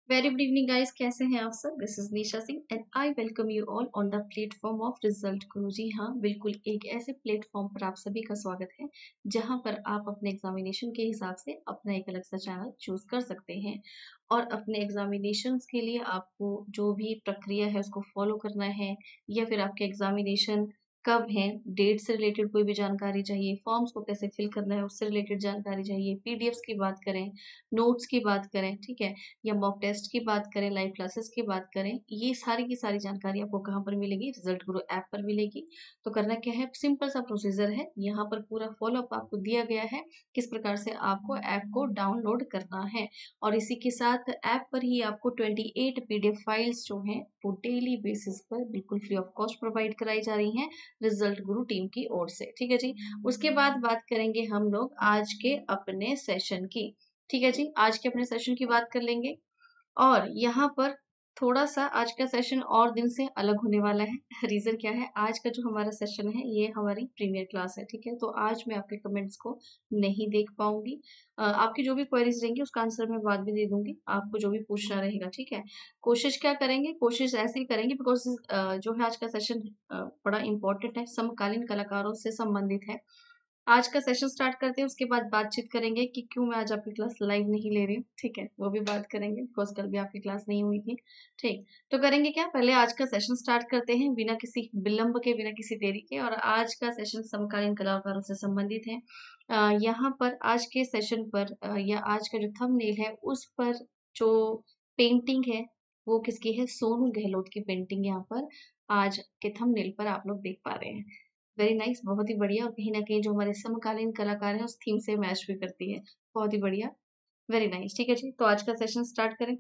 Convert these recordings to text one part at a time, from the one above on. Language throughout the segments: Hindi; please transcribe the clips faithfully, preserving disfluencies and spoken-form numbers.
वेरी गुड इवनिंग गाइस, कैसे हैं आप सब। This is Nisha Singh and I welcome you all on the platform of result Guru. जी हाँ, बिल्कुल एक ऐसे प्लेटफॉर्म पर आप सभी का स्वागत है जहां पर आप अपने एग्जामिनेशन के हिसाब से अपना एक अलग सा चैनल चूज कर सकते हैं और अपने एग्जामिनेशन के लिए आपको जो भी प्रक्रिया है उसको फॉलो करना है, या फिर आपके एग्जामिनेशन कब है, डेट से रिलेटेड कोई भी जानकारी चाहिए, फॉर्म्स को कैसे फिल करना है उससे रिलेटेड जानकारी चाहिए, पीडीएफ्स की बात करें, नोट्स की बात करें, ठीक है, या मॉक टेस्ट की बात करें, लाइव क्लासेस की बात करें, ये सारी की सारी जानकारी आपको कहाँ पर मिलेगी, रिजल्ट गुरु ऐप पर मिलेगी। तो करना क्या है, सिंपल सा प्रोसीजर है, यहाँ पर पूरा फॉलोअप आपको दिया गया है किस प्रकार से आपको ऐप को डाउनलोड करना है। और इसी के साथ ऐप पर ही आपको अट्ठाईस पीडीएफ फाइल्स जो हैं वो डेली बेसिस पर बिल्कुल फ्री ऑफ कॉस्ट प्रोवाइड कराई जा रही हैं रिजल्ट गुरु टीम की ओर से। ठीक है जी। उसके बाद बात करेंगे हम लोग आज के अपने सेशन की। ठीक है जी, आज के अपने सेशन की बात कर लेंगे। और यहाँ पर थोड़ा सा आज का सेशन और दिन से अलग होने वाला है। रीजन क्या है, आज का जो हमारा सेशन है ये हमारी प्रीमियर क्लास है। ठीक है, तो आज मैं आपके कमेंट्स को नहीं देख पाऊंगी। अ, आपकी जो भी क्वेरीज रहेंगी उसका आंसर मैं बाद में दे दूंगी, आपको जो भी पूछना रहेगा। ठीक है, कोशिश क्या करेंगे, कोशिश ऐसे ही करेंगे बिकॉज जो है आज का सेशन बड़ा इंपॉर्टेंट है, समकालीन कलाकारों से संबंधित है। आज का सेशन स्टार्ट करते हैं, उसके बाद बातचीत करेंगे कि क्यों मैं आज आपकी क्लास लाइव नहीं ले रही हूँ। ठीक है, वो भी बात करेंगे बिकॉज कल भी आपकी क्लास नहीं हुई थी। ठीक, तो करेंगे क्या, पहले आज का सेशन स्टार्ट करते हैं बिना किसी विलंब के, बिना किसी देरी के। और आज का सेशन समकालीन कलाकारों से संबंधित है। अ, यहाँ पर आज के सेशन पर अ, या आज का जो थंबनेल है उस पर जो पेंटिंग है वो किसकी है, सोनू गहलोत की पेंटिंग यहाँ पर आज के थंबनेल पर आप लोग देख पा रहे हैं। वेरी नाइस nice, बहुत ही बढ़िया। और कहीं ना कहीं जो हमारे समकालीन कलाकार हैं उस थीम से मैच भी करती है। बहुत ही बढ़िया, वेरी नाइस। ठीक है जी, तो आज का सेशन स्टार्ट करें।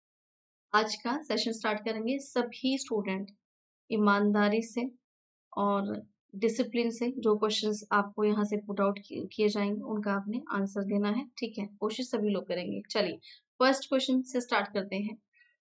आज का सेशन स्टार्ट करेंगे, सभी स्टूडेंट ईमानदारी से और डिसिप्लिन से जो क्वेश्चंस आपको यहाँ से पुट आउट किए जाएंगे उनका आपने आंसर देना है। ठीक है, कोशिश सभी लोग करेंगे। चलिए फर्स्ट क्वेश्चन से स्टार्ट करते हैं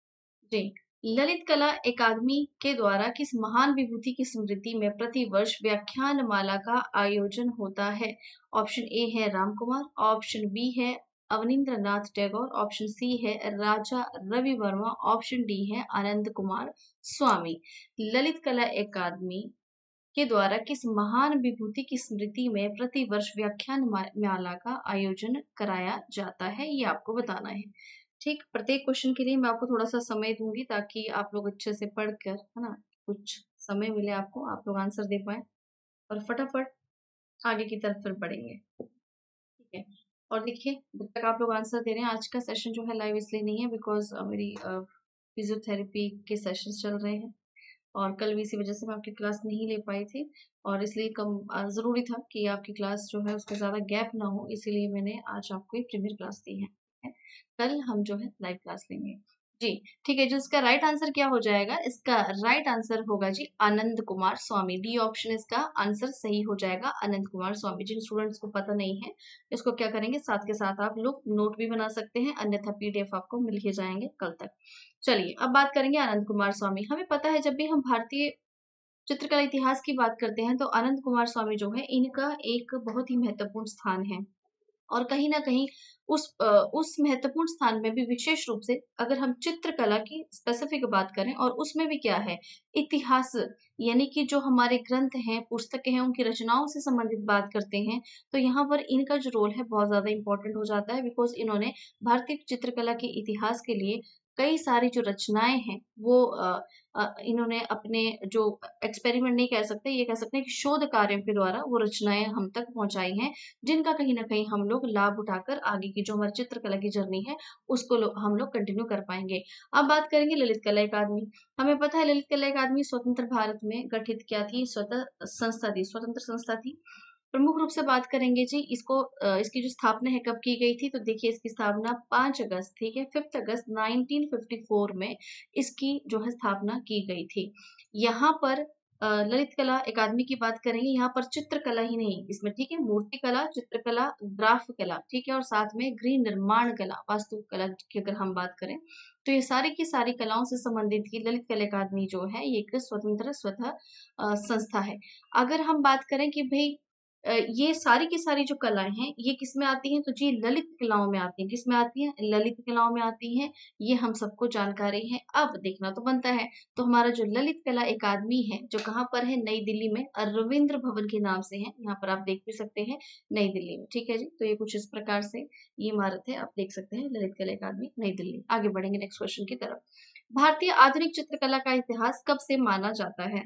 जी। ललित कला अकादमी के द्वारा किस महान विभूति की स्मृति में प्रतिवर्ष व्याख्यान माला का आयोजन होता है। ऑप्शन ए है राम कुमार, ऑप्शन बी है अवनींद्र नाथ टैगोर, ऑप्शन सी है राजा रवि वर्मा, ऑप्शन डी है आनंद कुमार स्वामी। ललित कला अकादमी के द्वारा किस महान विभूति की स्मृति में प्रतिवर्ष व्याख्यान माला का आयोजन कराया जाता है, ये आपको बताना है। ठीक, प्रत्येक क्वेश्चन के लिए मैं आपको थोड़ा सा समय दूंगी ताकि आप लोग अच्छे से पढ़कर, है ना, कुछ समय मिले आपको, आप लोग आंसर दे पाए और फटाफट आगे की तरफ फिर बढ़ेंगे। ठीक है, और देखिए जब तक आप लोग आंसर दे रहे हैं, आज का सेशन जो है लाइव इसलिए नहीं है बिकॉज मेरी फिजियोथेरेपी के सेशन चल रहे हैं और कल भी इसी वजह से मैं आपकी क्लास नहीं ले पाई थी और इसलिए कम ज़रूरी था कि आपकी क्लास जो है उसका ज़्यादा गैप ना हो, इसीलिए मैंने आज आपको एक प्रीमियर क्लास दी है। कल हम जो है लाइव क्लास लेंगे जी। ठीक है, जो इसका राइट आंसर क्या हो जाएगा, इसका राइट आंसर होगा जी आनंद कुमार स्वामी। डी ऑप्शन इसका आंसर सही हो जाएगा, आनंद कुमार स्वामी। जिन स्टूडेंट्स को पता नहीं है इसको क्या करेंगे, साथ के साथ आप लोग नोट भी बना सकते हैं, अन्यथा पीडीएफ आपको मिल ही जाएंगे कल तक। चलिए अब बात करेंगे आनंद कुमार स्वामी। हमें पता है जब भी हम भारतीय चित्रकला इतिहास की बात करते हैं तो आनंद कुमार स्वामी जो है इनका एक बहुत ही महत्वपूर्ण स्थान है। और कहीं ना कहीं उस अ, उस महत्वपूर्ण स्थान में भी विशेष रूप से अगर हम चित्रकला की स्पेसिफिक बात करें और उसमें भी क्या है, इतिहास, यानी कि जो हमारे ग्रंथ हैं, पुस्तकें हैं, उनकी रचनाओं से संबंधित बात करते हैं तो यहाँ पर इनका जो रोल है बहुत ज्यादा इंपॉर्टेंट हो जाता है बिकॉज इन्होंने भारतीय चित्रकला के इतिहास के लिए कई सारी जो रचनाएं हैं वो अ, अ, इन्होंने अपने जो एक्सपेरिमेंट नहीं कह सकते, ये कह सकते हैं कि शोध कार्यों के द्वारा वो रचनाएं हम तक पहुंचाई हैं, जिनका कहीं ना कहीं हम लोग लाभ उठाकर आगे की जो हमारी चित्रकला की जर्नी है उसको लो, हम लोग कंटिन्यू कर पाएंगे। अब बात करेंगे ललित कला अकादमी। हमें पता है ललित कला अकादमी स्वतंत्र भारत में गठित क्या थी, स्वतः संस्था थी, स्वतंत्र संस्था थी। प्रमुख रूप से बात करेंगे जी इसको, अ, इसकी जो स्थापना है कब की गई थी, तो देखिए इसकी स्थापना पांच अगस्त, ठीक है, fifth August nineteen fifty four में इसकी जो है स्थापना की गई थी। यहाँ पर अ, ललित कला अकादमी की बात करेंगे, यहाँ पर चित्रकला ही नहीं इसमें, ठीक है, मूर्ति कला, चित्रकला, ग्राफ कला, ठीक है, और साथ में गृह निर्माण कला, वास्तु कला की अगर हम बात करें तो ये सारी की सारी कलाओं से संबंधित ही ललित कला अकादमी जो है ये एक स्वतंत्र स्वतः अ, संस्था है। अगर हम बात करें कि भाई अ, ये सारी की सारी जो कलाएँ हैं, ये किसमें आती हैं? तो जी ललित कलाओं में आती हैं। किसमें आती हैं? ललित कलाओं में आती हैं। ये हम सबको जानकारी है। अब देखना तो बनता है, तो हमारा जो ललित कला अकादमी है, जो कहाँ पर है? नई दिल्ली में रविंद्र भवन के नाम से है। यहाँ पर आप देख भी सकते हैं, नई दिल्ली में। ठीक है जी? तो ये कुछ इस प्रकार से ये इमारत है, आप देख सकते हैं ललित कला अकादमी, नई दिल्ली। आगे बढ़ेंगे नेक्स्ट क्वेश्चन की तरफ। भारतीय आधुनिक चित्रकला का इतिहास कब से माना जाता है?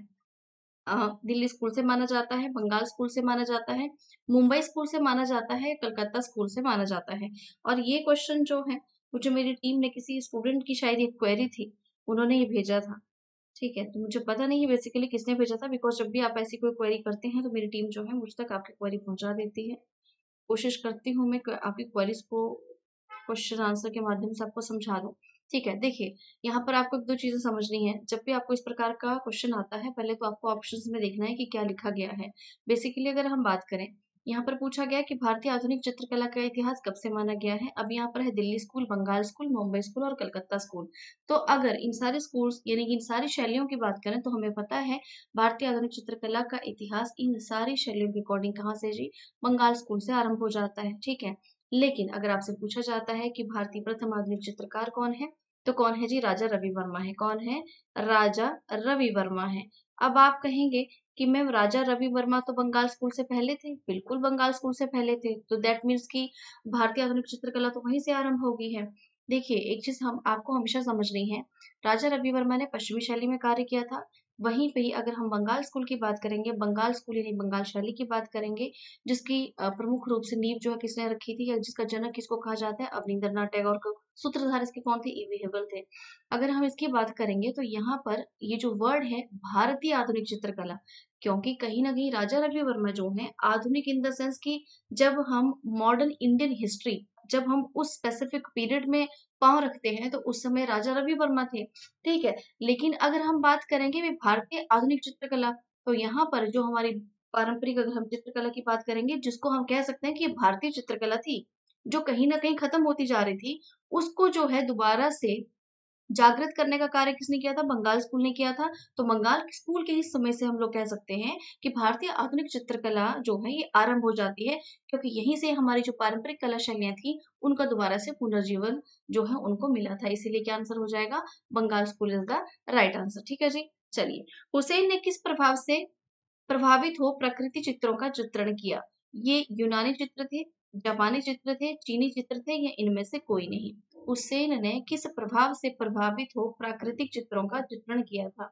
अ, दिल्ली स्कूल से माना जाता है, बंगाल स्कूल से माना जाता है, मुंबई स्कूल से माना जाता है, कलकत्ता स्कूल से माना जाता है। और ये क्वेश्चन जो है, वो जो मेरी टीम ने किसी स्टूडेंट की शायद एक क्वेरी थी, उन्होंने ये भेजा था। ठीक है, तो मुझे पता नहीं है बेसिकली किसने भेजा था बिकॉज़ जब भी आप ऐसी कोई क्वेरी करते हैं, तो मेरी टीम जो है मुझ तक आपकी क्वेरी पहुँचा देती है। कोशिश करती हूँ मैं क आपकी क्वेरीज़ को क्वेश्चन आंसर के माध्यम से आपको समझा दूँ। ठीक है, देखिए यहाँ पर आपको एक दो चीज़ें समझनी है। जब भी आपको इस प्रकार का क्वेश्चन आता है, पहले तो आपको ऑप्शंस में देखना है कि क्या लिखा गया है। बेसिकली अगर हम बात करें, यहाँ पर पूछा गया है कि भारतीय आधुनिक चित्रकला का इतिहास कब से माना गया है? अब यहाँ पर है Delhi school, Bengal school, Mumbai school और कलकत्ता स्कूल। तो अगर इन सारे स्कूल्स यानी कि इन सारी शैलियों की बात करें, तो हमें पता है भारतीय आधुनिक चित्रकला का इतिहास इन सारी शैलियों के अकॉर्डिंग कहाँ से जी? बंगाल स्कूल से आरंभ हो जाता है, ठीक है? लेकिन अगर आपसे पूछा जाता है कि भारतीय प्रथम आधुनिक चित्रकार कौन है? तो कौन है जी? राजा रवि वर्मा है। कौन है? राजा रवि वर्मा है। अब आप कहेंगे कि मैम राजा रवि वर्मा तो बंगाल स्कूल से पहले थे। बिल्कुल बंगाल स्कूल से पहले थे। तो दैट मीन्स कि भारतीय आधुनिक चित्रकला तो वहीं से आरंभ हो गई है। देखिए, एक चीज़ हम आपको हमेशा समझनी है, राजा रवि वर्मा ने पश्चिमी शैली में कार्य किया था। वहीं पे ही अगर हम बंगाल स्कूल की बात करेंगे, बंगाल स्कूल यानी बंगाल शैली की बात करेंगे, जिसकी अ, प्रमुख रूप से नींव जो है किसने रखी थी या जिसका जनक किसको कहा जाता है? अवनींद्रनाथ टैगोर को। सूत्रधार इसके कौन थे? ई वी हेबल थे। अगर हम इसकी बात करेंगे तो यहाँ पर ये जो वर्ड है भारतीय आधुनिक चित्रकला, क्योंकि कहीं न कहीं राजा रवि वर्मा जो हैं आधुनिक इन द सेंस कि जब हम मॉडर्न इंडियन हिस्ट्री जब हम उस स्पेसिफिक पीरियड में पाँव रखते हैं तो उस समय राजा रवि वर्मा थे, ठीक है? लेकिन अगर हम बात करेंगे वे भारतीय आधुनिक चित्रकला, तो यहाँ पर जो हमारी पारंपरिक अगर हम चित्रकला की बात करेंगे, जिसको हम कह सकते हैं कि ये भारतीय चित्रकला थी, जो कहीं न कहीं खत्म होती जा रही थी, उसको जो है दोबारा से जागृत करने का कार्य किसने किया था? बंगाल स्कूल ने किया था। तो बंगाल स्कूल के ही समय से हम लोग कह सकते हैं कि भारतीय आधुनिक चित्रकला जो है ये आरंभ हो जाती है, क्योंकि यहीं से हमारी जो पारंपरिक कला शैलियाँ थी, उनका दोबारा से पुनर्जीवन जो है उनको मिला था। इसीलिए क्या आंसर हो जाएगा? Bengal school is the right answer. ठीक है जी? चलिए, हुसैन ने किस प्रभाव से प्रभावित हो प्रकृति चित्रों का चित्रण किया? ये यूनानी चित्र थे, जापानी चित्र थे, चीनी चित्र थे या इनमें से कोई नहीं? हुसैन ने किस प्रभाव से प्रभावित हो प्राकृतिक चित्रों का चित्रण किया था?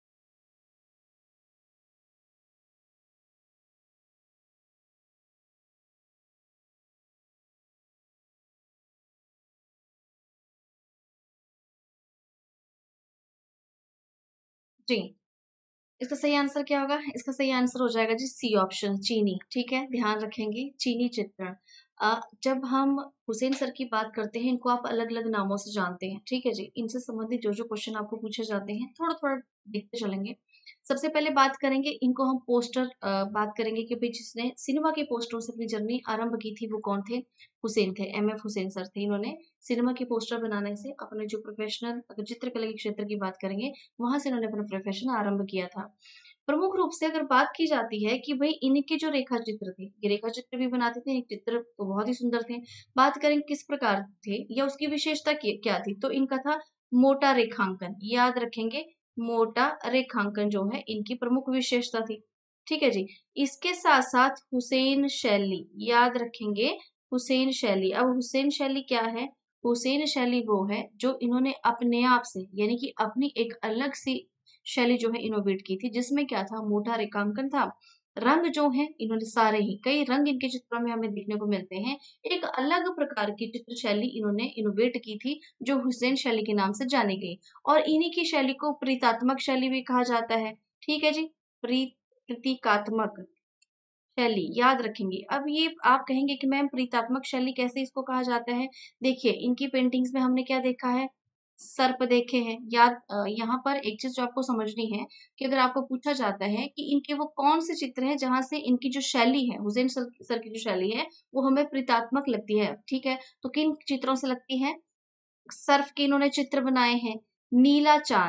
जी, इसका सही आंसर क्या होगा? इसका सही आंसर हो जाएगा जी सी ऑप्शन चीनी, ठीक है? ध्यान रखेंगे चीनी चित्रण। अ, जब हम हुसैन सर की बात करते हैं, इनको आप अलग-अलग नामों से जानते हैं, ठीक है जी? इनसे संबंधित जो-जो क्वेश्चन आपको पूछे जाते हैं, थोड़ा-थोड़ा देखते चलेंगे। सबसे पहले बात करेंगे इनको हम पोस्टर अ, बात करेंगे कि भई जिसने सिनेमा के पोस्टरों से अपनी जर्नी आरंभ की थी, वो कौन थे? हुसैन थे, एम एफ हुसैन सर थे। इन्होंने सिनेमा के पोस्टर बनाने से अपने जो प्रोफेशनल अगर चित्रकला के क्षेत्र की बात करेंगे, वहाँ से इन्होंने अपना प्रोफेशन आरंभ किया था। प्रमुख रूप से अगर बात की जाती है कि भई इनके जो रेखा चित्र थे, ये रेखा चित्र भी बनाते थे, एक चित्र तो बहुत ही सुंदर थे। बात करें किस प्रकार थे या उसकी विशेषता क्या क्या थी? तो इनका था मोटा रेखांकन, याद रखेंगे मोटा रेखांकन जो है इनकी प्रमुख विशेषता थी। ठीक है जी? इसके साथ-साथ हुसैन शैली, याद रखेंगे हुसैन शैली। अब हुसैन शैली क्या है? हुसैन शैली वो है जो इन्होंने अपने आप से यानी कि अपनी एक अलग सी शैली जो है इनोवेट की थी, जिसमें क्या था? मोटा रेखांकन था। रंग जो हैं इन्होंने सारे ही कई रंग इनके चित्रों में हमें देखने को मिलते हैं। एक अलग प्रकार की चित्र शैली इन्होंने इनोवेट की थी, जो हुसैन शैली के नाम से जानी गई और इन्हीं की शैली को प्रतीकात्मक शैली भी कहा जाता है। ठीक है जी? प्री प्रतीकात्मक शैली याद रखेंगे। अब ये आप कहेंगे कि मैम प्रतीकात्मक शैली कैसे इसको कहा जाता है? देखिए, इनकी पेंटिंग्स में हमने क्या देखा है? सर्प देखे हैं। याद अ, यहाँ पर एक चीज़ जो आपको समझनी है कि अगर आपको पूछा जाता है कि इनके वो कौन-से चित्र हैं जहाँ से इनकी जो शैली है, हुसैन सर सर की जो शैली है, वो हमें प्रतीकात्मक लगती है, ठीक है? तो किन चित्रों से लगती है? सर्फ के इन्होंने चित्र बनाए हैं, नीला चाँद,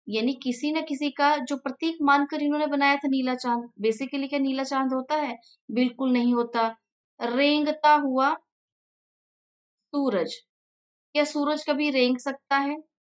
यानी किसी न किसी का जो प्रतीक मानकर इन्होंने बनाया था नीला चाँद। बेसिकली क्या नीला चाँद होता है? बिल्कुल नहीं होता। रेंगता हुआ सूरज, क्या सूरज कभी रेंग सकता है?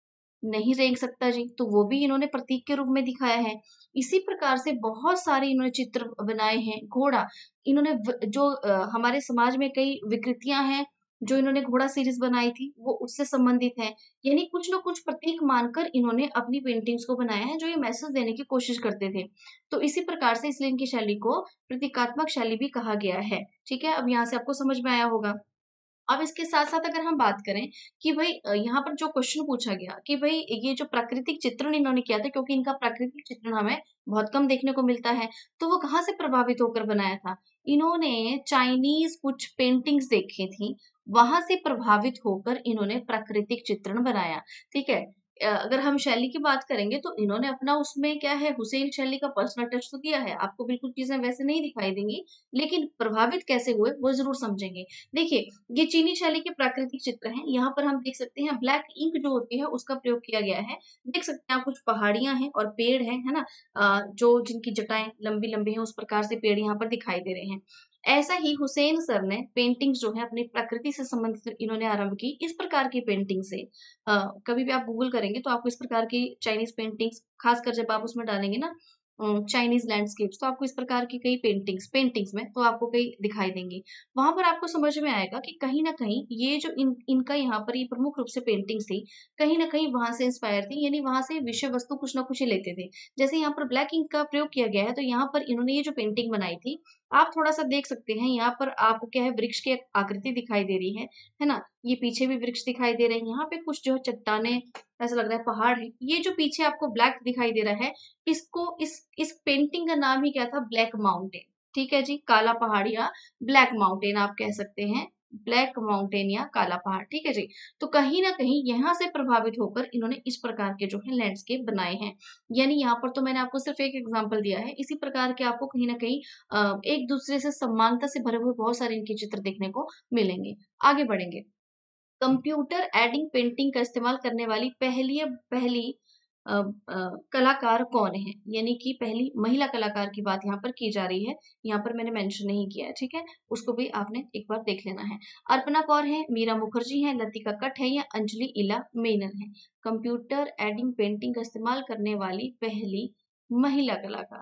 नहीं रेंग सकता जी, तो वो भी इन्होंने प्रतीक के रूप में दिखाया है। इसी प्रकार से बहुत सारे इन्होंने चित्र बनाए हैं। घोड़ा, इन्होंने व जो अ, हमारे समाज में कई विकृतियाँ हैं, जो इन्होंने घोड़ा सीरीज़ बनाई थी, वो उससे संबंधित है। यानी कुछ न कुछ प्रतीक मानकर इन्होंने अपनी पेंटिंग्स को बनाया है, जो ये मैसेज देने की कोशिश करते थे। तो इसी प्रकार से इसलिए इनकी शैली को प्रतीकात्मक शैली भी कहा गया है। ठीक है? अब यहाँ से आपको समझ में आया होगा। अब इसके साथ-साथ अगर हम बात करें कि भई अ, यहाँ पर जो क्वेश्चन पूछा गया कि भई ये जो प्राकृतिक चित्रण इन्होंने किया था, क्योंकि इनका प्राकृतिक चित्रण हमें बहुत कम देखने को मिलता है, तो वो कहाँ से प्रभावित होकर बनाया था? इन्होंने चाइनीज़ कुछ पेंटिंग्स देखी थी, वहाँ से प्रभावित होकर इन्होंने प्राकृतिक चित्रण बनाया, ठीक है? अ, अगर हम शैली की बात करेंगे तो इन्होंने अपना उसमें क्या है, हुसैन शैली का पर्सनल टच तो दिया है, आपको बिल्कुल चीज़ें वैसे नहीं दिखाई देंगी, लेकिन प्रभावित कैसे हुए वो ज़रूर समझेंगे। देखिए, ये चीनी शैली के प्राकृतिक चित्र हैं। यहाँ पर हम देख सकते हैं ब्लैक इंक जो होती है उसका प्रयोग किया गया है। देख सकते हैं आप कुछ पहाड़ियाँ हैं और पेड़ हैं, है ना? अ, जो जिनकी जटाएँ लंबी-लंबी हैं उस प्रकार से पेड़ यहाँ पर दिखाई दे रहे हैं। ऐसा ही हुसैन सर ने पेंटिंग्स जो है अपनी प्रकृति से संबंधित इन्होंने आरंभ की। इस प्रकार की पेंटिंग से अ, कभी भी आप गूगल करेंगे तो आपको इस प्रकार की चाइनीज़ पेंटिंग्स खासकर जब आप उसमें डालेंगे ना अ, चाइनीज़ लैंडस्केप्स तो आपको इस प्रकार की कई पेंटिंग्स पेंटिंग्स में तो आपको कई दिखाई देंगी। वहाँ पर आपको समझ में आएगा कि कहीं न कहीं ये जो इन इनका यहाँ पर ये प्रमुख रूप से पेंटिंग्स थी, कहीं न कहीं वहाँ से इंस्पायर थी, यानी वहाँ से विषय वस्तु कुछ न कुछ ही लेते थे। जैसे यहाँ पर ब्लैक इंक का प्रयोग किया गया है, तो यहाँ पर इन्होंने ये जो पेंटिंग बनाई थी, आप थोड़ा-सा देख सकते हैं, यहाँ पर आपको क्या है वृक्ष की एक आकृति दिखाई दे रही है, है ना? ये पीछे भी वृक्ष दिखाई दे रहे हैं, यहाँ पे कुछ जो है चट्टानें ऐसा लग रहा है पहाड़ है। ये जो पीछे आपको ब्लैक दिखाई दे रहा है, इसको इस इस पेंटिंग का नाम ही क्या था? Black mountain. ठीक है जी, काला पहाड़ या ब्लैक माउंटेन आप कह सकते हैं। ब्लैक माउंटेन या काला पहाड़, ठीक है जी। तो कहीं न कहीं यहाँ से प्रभावित होकर इन्होंने इस प्रकार के जो है लैंडस्केप बनाए हैं। यानी यहाँ पर तो मैंने आपको सिर्फ़ एक एग्ज़ाम्पल दिया है। इसी प्रकार के आपको कहीं न कहीं अ, एक दूसरे से समानता से भरे हुए बहुत सारे इनके चित्र देखने को मिलेंगे। आगे बढ़ेंगे। कंप्यूटर एडिंग पेंटिंग का इस्तेमाल करने वाली पहली पहली अ, अ, कलाकार कौन है? यानी कि पहली महिला कलाकार की बात यहाँ पर की जा रही है। यहाँ पर मैंने मेंशन नहीं किया है, ठीक है? उसको भी आपने एक बार देख लेना है। अपर्णा कौर है, मीरा मुखर्जी हैं, लतिका कट्ट है या अंजलि इला मेनन है? कंप्यूटर एडिंग पेंटिंग का इस्तेमाल करने वाली पहली महिला कलाकार।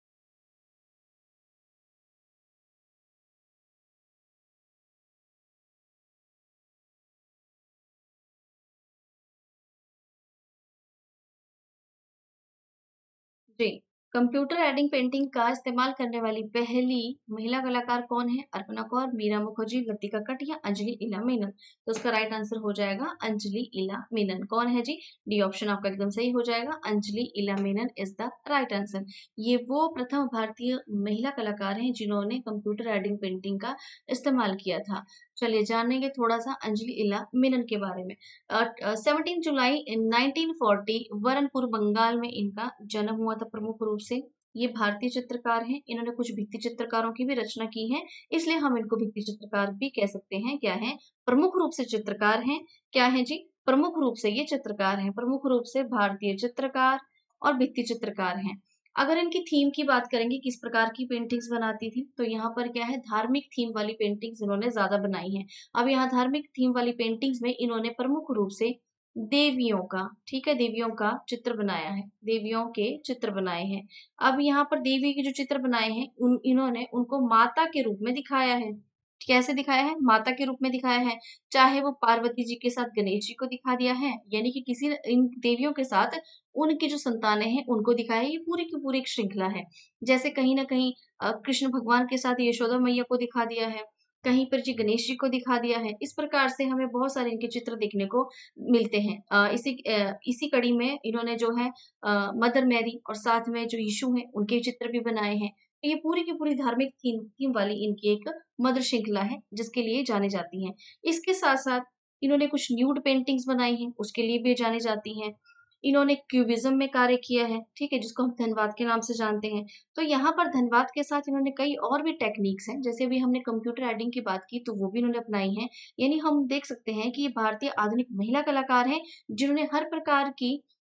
जी, कंप्यूटर एडिंग पेंटिंग का इस्तेमाल करने वाली पहली महिला कलाकार कौन है? अपर्णा कौर, मीरा मुखर्जी, लतिका कट्ट या अंजलि इला मेनन? तो उसका राइट आंसर हो जाएगा अंजलि इला मेनन। कौन है जी? डी ऑप्शन आपका एकदम सही हो जाएगा। Anjali Ela Menon is the right answer. ये वो प्रथम भारतीय महिला कलाकार हैं जिन्होंने कंप्यूटर एडिंग पेंटिंग का इस्तेमाल किया था। चलिए जानेंगे थोड़ा-सा अंजलि इला मेनन के बारे में। अ, अ, सत्रह जुलाई नाइनटीन फोर्टी बरनपुर बंगाल में इनका जन्म हुआ था प्रमुख रूप से। ये भारतीय चित्रकार हैं, इन्होंने कुछ भित्ति चित्रकारों की भी रचना की है, इसलिए हम इनको भित्ति चित्रकार भी कह सकते हैं। क्या हैं? प्रमुख रूप से चित्रकार हैं। क्या हैं जी? प्रमुख रूप से ये चित्रकार हैं, प्रमुख रूप से भारतीय चित्रकार और भित्ति चित्रकार हैं। अगर इनकी थीम की बात करेंगे किस प्रकार की पेंटिंग्स बनाती थी, तो यहाँ पर क्या है धार्मिक थीम वाली पेंटिंग्स इन्होंने ज़्यादा बनाई हैं। अब यहाँ धार्मिक थीम वाली पेंटिंग्स में इन्होंने प्रमुख रूप से देवियों का, ठीक है, देवियों का चित्र बनाया है, देवियों के चित्र बनाए हैं। अब यहाँ पर देवी के जो चित्र बनाए हैं, उन इन्होंने उनको माता के रूप में दिखाया है। कैसे दिखाया है? माता के रूप में दिखाया है। चाहे वो पार्वती जी के साथ गणेश जी को दिखा दिया है, यानी कि किसी न इन देवियों के साथ उनकी जो संतानें हैं, उनको दिखाया है। ये पूरी की पूरी एक श्रृंखला है। जैसे कहीं न कहीं अ, कृष्ण भगवान के साथ यशोदा मैया को दिखा दिया है, कहीं पर जी गणेश जी को दिखा दिया है। इस प्रकार से हमें बहुत सारे इनके चित्र देखने को मिलते हैं। अ, इसी अ, इसी कड़ी में इन्होंने जो है अ, मदर मैरी और साथ में जो यीशु हैं, उनके चित्र भी बनाए हैं। तो ये पूरी की पूरी धार्मिक थीम थीम वाली इनकी एक मधुर श्रृंखला है, जिसके लिए जानी जाती हैं। इसके साथ-साथ इन्होंने कुछ न्यूड पेंटिंग्स बनाई हैं, उसके लिए भी जानी जाती हैं। इन्होंने क्यूबिज़्म में कार्य किया है, ठीक है? जिसको हम धनवाद के नाम से जानते हैं। तो यहाँ पर धनवाद के साथ इन्होंने कई और भी टेक्नीक्स हैं, जैसे अभी हमने कंप्यूटर एडिंग की बात की, तो वो भी इन्होंने अपनाई हैं। यानी हम देख सकते हैं कि ये भारतीय आधुनिक महिला कलाकार हैं, जिन्होंने हर प्रकार की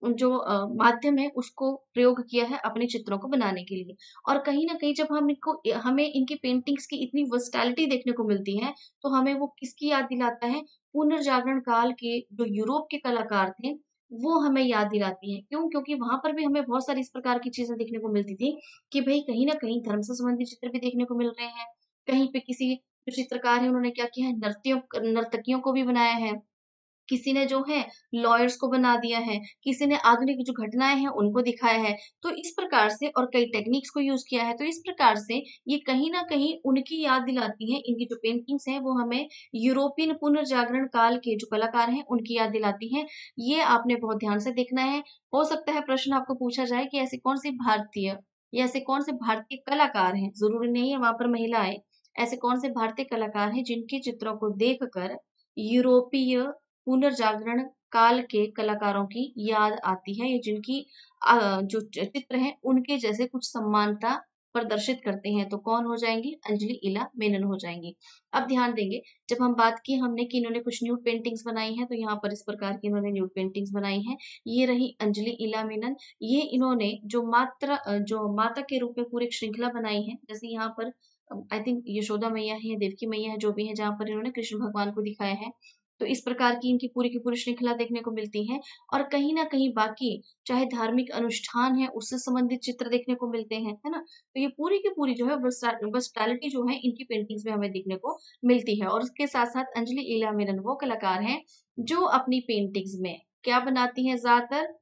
जो अ, माध्यम है उसको प्रयोग किया है अपने चित्रों को बनाने के लिए। और कहीं न कहीं जब हम इनको अ, हमें इनकी पेंटिंग्स की इतनी वर्सटैलिटी देखने को मिलती है, तो हमें वो किसकी याद दिलाता है? पुनर्जागरण काल के जो यूरोप के कलाकार थे, वो हमें याद दिलाती है। क्यों? क्योंकि वहाँ पर भी हमें बहुत सारी इस प्रकार की चीज़ें देखने को मिलती थी कि भई कहीं न कहीं धर्म से संबंधित चित्र भी देखने को मिल रहे हैं। कहीं पे किसी जो चित्रकार हैं उन्होंने क्या किया है, नर्तियों नर्तकियों को भी बनाया है। किसी ने जो है लॉयर्स को बना दिया है, किसी ने आधुनिक जो घटनाएँ हैं उनको दिखाया है। तो इस प्रकार से और कई टेक्निक्स को यूज़ किया है, तो इस प्रकार से ये कहीं न कहीं उनकी याद दिलाती हैं, इनकी जो पेंटिंग्स हैं वो हमें यूरोपियन पुनर्जागरण काल के जो कलाकार हैं उनकी याद दिलाती हैं। ये आपने बहुत ध्यान से देखना है। हो सकता है प्रश्न आपको पूछा जाए कि ऐसी कौन-सी भारतीय या ऐसे कौन-से भारतीय कलाकार हैं, ज़रूरी नहीं है वहाँ पर महिला आए, ऐसे कौन से भारतीय कलाकार हैं जिनके चित्रों को देखकर यूरोपीय पुनर्जागरण काल के कलाकारों की याद आती है या जिनकी अ, जो च चित्र हैं उनके जैसे कुछ समानता प्रदर्शित करते हैं, तो कौन हो जाएँगी? अंजलि इला मेनन हो जाएँगी। अब ध्यान देंगे, जब हम बात की हमने कि इन्होंने कुछ न्यूड पेंटिंग्स बनाई हैं, तो यहाँ पर इस प्रकार की इन्होंने न्यूड पेंटिंग्स बनाई हैं। ये रही अंजलि इला मेनन, ये इन्होंने जो मात्रा अ, जो माता के रूप में पूरी एक श्रृंखला बनाई है, जैसे यहाँ पर अ, आई थिंक यशोदा मैया है या देवकी मैया है, जो भी है, जहाँ पर इन्होंने कृष्ण भगवान को दिखाया है। तो इस प्रकार की इनकी पूरी की पूरी श्रृंखला देखने को मिलती है और कहीं न कहीं बाकी चाहे धार्मिक अनुष्ठान है, उससे संबंधित चित्र देखने को मिलते हैं, है ना? तो ये पूरी की पूरी जो है वर्सा वर्सटैलिटी जो है इनकी पेंटिंग्स में हमें देखने को मिलती है और उसके साथ-साथ अंजलि इला मेनन वो कलाकार हैं, जो अपनी पेंटिंग्स में क्या बनाती हैं ज़्यादातर?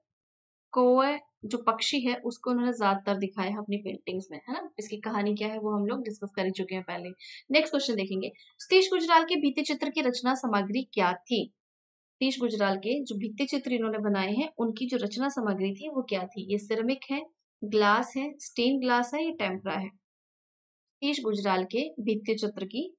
कौवे जो पक्षी है उसको उन्होंने ज़्यादातर दिखाया है अपनी पेंटिंग्स में, है ना? इसकी कहानी क्या है वो हम लोग डिस्कस कर ही चुके हैं पहले। नेक्स्ट क्वेश्चन देखेंगे, सतीश गुजराल के भित्ति चित्र की रचना सामग्री क्या थी? सतीश गुजराल के जो भित्ति चित्र इन्होंने बनाए हैं, उनकी जो रचना सामग्री थी वो क्या थी? ये सिरेमिक है, ग्लास है, स्टेन ग्लास है या टेम्परा है? सतीश गुजराल के भित्ति चित्र की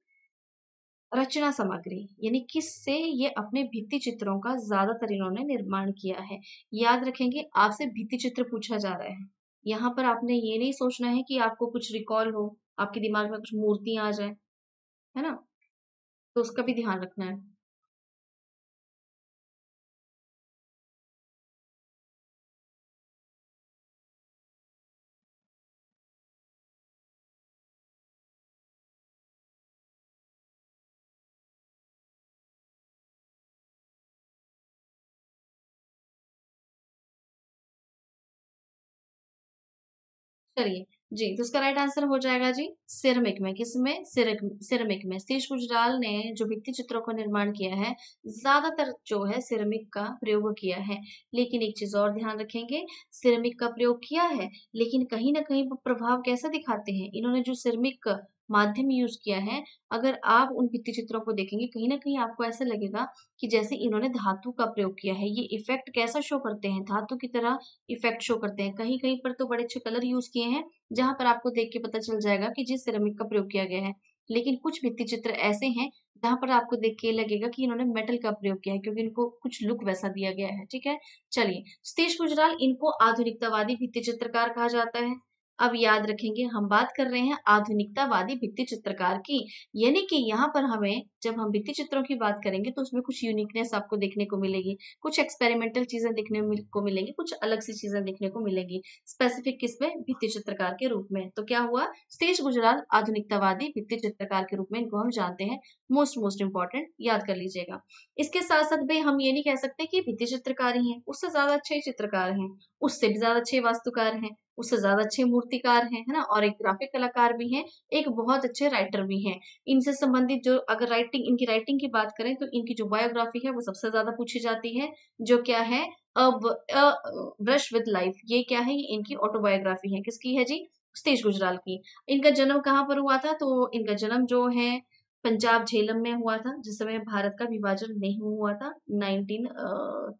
रचना सामग्री यानी किससे ये अपने भित्ति चित्रों का ज्यादातर इन्होंने निर्माण किया है। याद रखेंगे आपसे भित्ति चित्र पूछा जा रहा है, यहाँ पर आपने ये नहीं सोचना है कि आपको कुछ रिकॉल हो, आपके दिमाग में कुछ मूर्तियां आ जाए, है ना? तो उसका भी ध्यान रखना है। चलिए, जी, तो इसका राइट आंसर हो जाएगा जी सिरेमिक में। किसमें? सिरेक सिरेमिक में। सतीश गुजराल ने जो भित्ति चित्रों का निर्माण किया है, ज़्यादातर जो है सिरेमिक का प्रयोग किया है। लेकिन एक चीज़ और ध्यान रखेंगे, सिरेमिक का प्रयोग किया है, लेकिन कहीं न कहीं वो प्रभाव कैसा दिखाते हैं? इन्होंने जो सिरेमिक माध्यम यूज़ किया है, अगर आप उन भित्ति चित्रों को देखेंगे, कहीं न कहीं आपको ऐसा लगेगा कि जैसे इन्होंने धातु का प्रयोग किया है। ये इफ़ेक्ट कैसा शो करते हैं? धातु की तरह इफ़ेक्ट शो करते हैं। कहीं-कहीं पर तो बड़े अच्छे कलर यूज़ किए हैं, जहाँ पर आपको देख के पता चल जाएगा कि जिस सिरेमिक का प्रयोग किया गया है। लेकिन कुछ भित्ति चित्र ऐसे हैं, जहाँ पर आपको देख के लगेगा कि इन्होंने मेटल का प्रयोग किया है क्योंकि इनको कुछ लुक वैसा दिया गया है, ठीक है? चलिए, सतीश गुजराल इनको आधुनिकतावादी भित्ति चित्रकार कहा जाता है। अब याद रखेंगे हम बात कर रहे हैं आधुनिकतावादी भित्ति चित्रकार की, यानी कि यहाँ पर हमें जब हम भित्ति चित्रों की बात करेंगे तो उसमें कुछ यूनिकनेस आपको देखने को मिलेगी, कुछ एक्सपेरिमेंटल चीज़ें देखने मिल को मिलेंगी, कुछ अलग सी चीज़ें देखने को मिलेंगी। स्पेसिफिक किसमें? भित्ति चित्रकार के रूप में। तो क्या हुआ? सतीश गुजराल आधुनिकतावादी भित्ति चित्रकार के रूप में इनको हम जानते हैं। मोस्ट मोस्ट इम्पोर्टेंट याद कर लीजिएगा। इसके साथ-साथ भई हम ये नहीं कह सकते कि भित्ति चित्रकार ही हैं, उससे ज़्यादा अच्छे चित्रकार हैं, उससे भी ज़्यादा अच्छे वास्तुकार हैं, उससे ज़्यादा अच्छे मूर्तिकार हैं, है ना? और एक ग्राफिक कलाकार भी हैं, एक बहुत अच्छे राइटर भी हैं। इनसे संबंधित जो अगर राइटिंग इनकी राइटिंग की बात करें तो इनकी जो बायोग्राफी है वो सबसे ज़्यादा पूछी जाती है, जो क्या है? अ, ब अ, ब्रश विद लाइफ ये क्या है? ये इनकी ऑटोबायोग्राफी है। किसकी है जी? सतीश गुजराल की। इनका जन्म कहाँ पर हुआ था? तो इनका जन्म जो है पंजाब झेलम में हुआ था, जिस समय भारत का विभाजन नहीं हुआ था। नाइनटीन अ,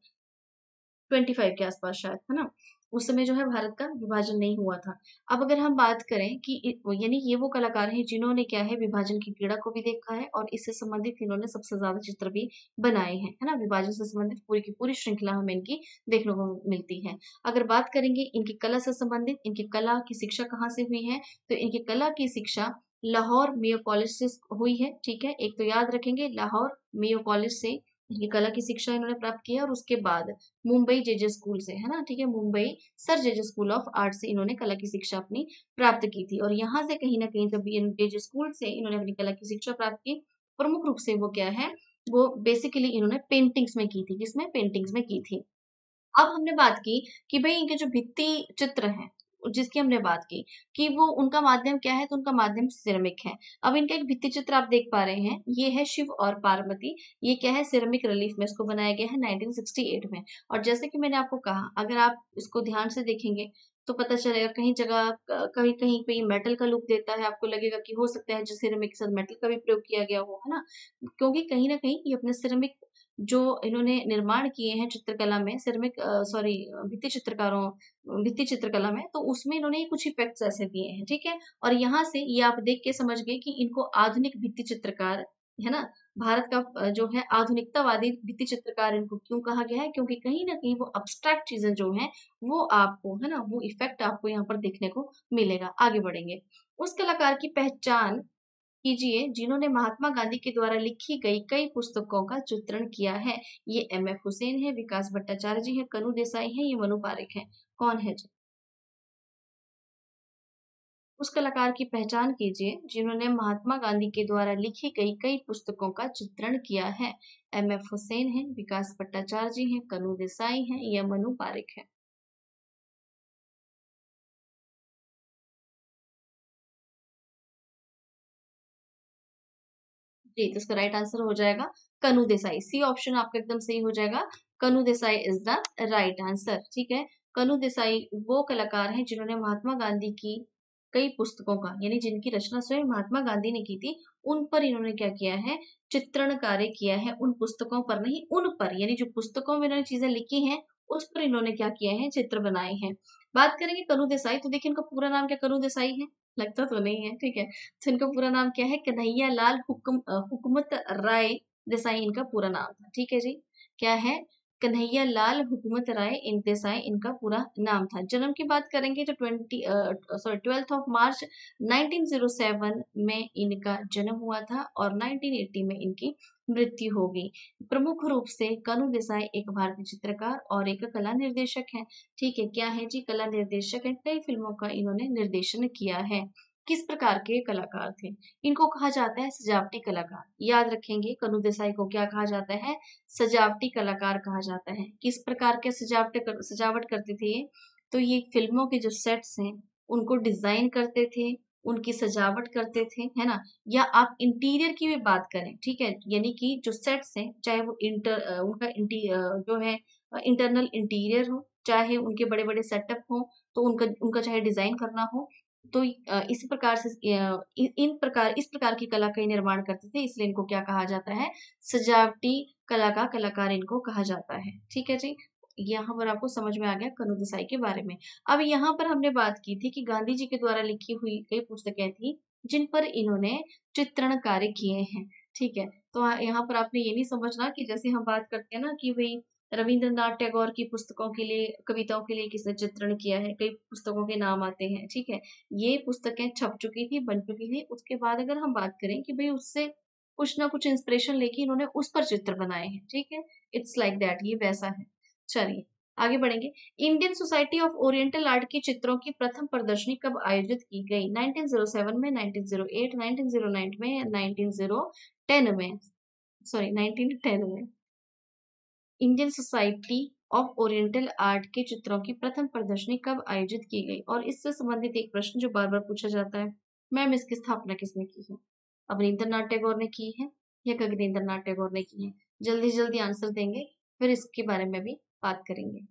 ट्वेंटी फ़ाइव के आसपास शायद, है ना? उस समय जो है भारत का विभाजन नहीं हुआ था। अब अगर हम बात करें कि इ यानी ये वो कलाकार हैं जिन्होंने क्या है विभाजन की पीड़ा को भी देखा है और इससे संबंधित इन्होंने सबसे ज़्यादा चित्र भी बनाए हैं, है ना? विभाजन से संबंधित पूरी की पूरी श्रृंखला हमें इनकी देखने को मिलती है। अगर बात करेंगे इनकी कला से संबंधित, इनकी कला की शिक्षा कहाँ से हुई है? तो इनकी कला की शिक्षा लाहौर मेयो कॉलेज से हुई है, ठीक है? एक तो याद रखेंगे लाहौर मेयो कॉलेज से ये कला की शिक्षा इन्होंने प्राप्त की है और उसके बाद मुंबई जेजे स्कूल से, है ना, ठीक है, Mumbai sir JJ school of art से इन्होंने कला की शिक्षा अपनी प्राप्त की थी और यहाँ से कहीं न कहीं जब ये जेजे स्कूल से इन्होंने अपनी कला की शिक्षा प्राप्त की, प्रमुख रूप से वो क्या है, वो बेसिकली इन्होंने पेंटिंग्स में की थी, किसमें? पेंटिंग्स में की थी। अब हमने बात की कि भई इनके जो भित्ति चित्र हैं, जिसकी हमने बात की कि वो उनका माध्यम क्या है, तो उनका माध्यम सिरेमिक है। अब इनका एक भित्ति चित्र आप देख पा रहे हैं, ये है शिव और पार्वती, ये क्या है सिरेमिक रिलीफ में इसको बनाया गया है नाइनटीन सिक्सटी एट में और जैसे कि मैंने आपको कहा, अगर आप इसको ध्यान से देखेंगे, तो पता चलेगा कहीं जगह क कहीं-कहीं पे ये मेटल का लुक देता है, आपको लगेगा कि हो सकता है जो सिरेमिक के साथ मेटल का भी प्रयोग किया गया हो, है ना? क्योंकि कहीं न कहीं ये अपने सिरेमिक जो इन्होंने निर्माण किए हैं चित्रकला में सिरेमिक अ, सॉरी भित्ति चित्रकारों भित्ति चित्रकला में, तो उसमें इन्होंने कुछ इफ़ेक्ट्स ऐसे दिए हैं, ठीक है? और यहाँ से ये आप देख के समझ गए कि इनको आधुनिक भित्ति चित्रकार, है ना? भारत का अ, जो है आधुनिकतावादी भित्ति चित्रकार इनको क्यों कहा गया है? क्योंकि कहीं न कहीं वो एब्स्ट्रैक्ट चीज़ें जो हैं, वो आपको, है ना? वो इफ़ेक्ट आपको यहाँ पर देखने को मिलेगा। आगे बढ़ेंगे। उस कलाकार की पहचान कीजिए जिन्होंने महात्मा गांधी के द्वारा लिखी गई कई पुस्तकों का चित्रण किया है। ये एम एफ हुसैन है, विकास भट्टाचार्य जी हैं, कनु देसाई हैं, ये मनु पारेख हैं। कौन है जी? उस कलाकार की पहचान कीजिए जिन्होंने महात्मा गांधी के द्वारा लिखी गई कई पुस्तकों का चित्रण किया है। एम एफ हुसैन हैं, विकास भट्टाचार्य जी हैं, कनु देसाई हैं, या मनु पारेख है। जी, तो इसका राइट आंसर हो जाएगा कनु देसाई। सी ऑप्शन आपका एकदम सही हो जाएगा। Kanu Desai is the right answer, ठीक है? कनु देसाई वो कलाकार हैं जिन्होंने महात्मा गांधी की कई पुस्तकों का यानी जिनकी रचना स्वयं महात्मा गांधी ने की थी, उन पर इन्होंने क्या किया है, चित्रण कार्य किया है। उन पुस्तकों पर नहीं, उन पर यानी जो पुस्तकों में इन्होंने चीज़ें लिखी हैं, उस पर इन्होंने क्या किया है, चित्र बनाए हैं। बात करेंगे कनु देसाई, तो देखिए इनका पूरा नाम क्या कनु देसाई है? लगता तो नहीं है, ठीक है? तो इनका पूरा नाम क्या है? कन्हैया लाल हुक्म अ, हुकमत राय देसाई इनका पूरा नाम था, ठीक है जी? क्या है? कन्हैया लाल हुकमत राय इन देसाई इनका पूरा नाम था। जन्म की बात करेंगे तो twenty uh, sorry twelfth of March nineteen zero seven में इनका जन्म हुआ था और नाइनटीन एटी में इनकी मृत्यु हो गई। प्रमुख रूप से कनु देसाई एक भारतीय चित्रकार और एक कला निर्देशक हैं। ठीक है, क्या है जी? कला निर्देशक हैं। कई फिल्मों का इन्होंने निर्देशन किया है। किस प्रकार के कलाकार थे? इनको कहा जाता है सजावटी कलाकार। याद रखेंगे कनु देसाई को क्या कहा जाता है? सजावटी कलाकार कहा जाता है। किस प्रकार के सजावट कर सजावट करते थे ये? तो ये फ़िल्मों के जो सेट्स हैं, उनको डिज़ाइन करते थे, उनकी सजावट करते थे, है ना? या आप इंटीरियर की भी बात करें, ठीक है? यानी कि जो सेट्स हैं, चाहे वो इंटर अ, उनका इंटी अ, जो है अ, इंटरनल इंटीरियर हो, चाहे उनके बड़े-बड़े सेटअप हों, तो उनका उनका चाहे डिज़ाइन करना हो, तो अ, इसी प्रकार से अ, इ इन प्रकार इस प्रकार की कला का ही निर्माण करते थे, इसलिए इनको क्या कहा जाता है? सजावटी कला का कलाकार इनको कहा जाता है। ठीक है जी? यहाँ पर आपको समझ में आ गया कनू देसाई के बारे में। अब यहाँ पर हमने बात की थी कि गांधी जी के द्वारा लिखी हुई कई पुस्तकें थी, जिन पर इन्होंने चित्रण कार्य किए हैं। ठीक है? तो अ, यहाँ पर आपने ये नहीं समझना कि जैसे हम बात करते हैं ना कि भई रवींद्रनाथ टैगोर की पुस्तकों के लिए कविताओं के लिए किसने चित्रण किया है, कई पुस्तकों के नाम आते हैं, ठीक है? ये पुस्तकें छप चुकी थी, बन चुकी थी, उसके बाद अगर हम बात करें कि भई उससे कुछ ना कुछ इंस्पिरेशन लेके इन्होंने उस पर चित्र बनाए हैं, ठीक है? इट्स लाइक दैट ये वैसा है। चलिए, आगे बढ़ेंगे। Indian society of oriental art की चित्रों की प्रथम प्रदर्शनी कब आयोजित की गई? नाइनटीन ज़ीरो सेवन में, nineteen zero eight, nineteen zero nine में या नाइनटीन ज़ीरो टेन में? सॉरी नाइनटीन टेन में। Indian society of oriental art के चित्रों की प्रथम प्रदर्शनी कब आयोजित की गई? और इससे संबंधित एक प्रश्न जो बार-बार पूछा जाता है, मैम इसकी स्थापना किसने की है? अवनींद्रनाथ टैगोर ने की है या गगनेंद्रनाथ टैगोर ने की है? जल्दी से जल्दी आंसर देंगे, फिर इसके बारे में भी बात करेंगे।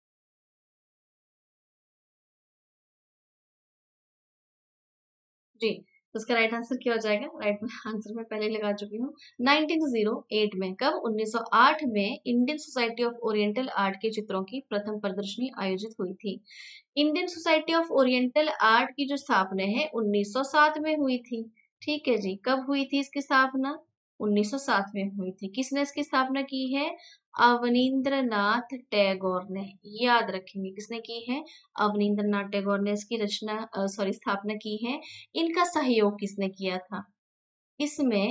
जी, तो इसका राइट आंसर क्या हो जाएगा? राइट आंसर मैं पहले ही लगा चुकी हूँ। नाइनटीन ज़ीरो एट में, कब? उन्नीस सौ आठ में Indian society of oriental art के चित्रों की प्रथम प्रदर्शनी आयोजित हुई थी। Indian society of oriental art की जो स्थापना है उन्नीस सौ सात में हुई थी। ठीक है जी, कब हुई थी इसकी स्थापना? उन्नीस सौ सात में हुई थी। किसने इसकी स्थापना की है? अवनींद्रनाथ टैगोर ने। याद रखेंगे किसने की है? अवनींद्रनाथ टैगोर ने इसकी रचना अ, सॉरी स्थापना की है। इनका सहयोग किसने किया था? इसमें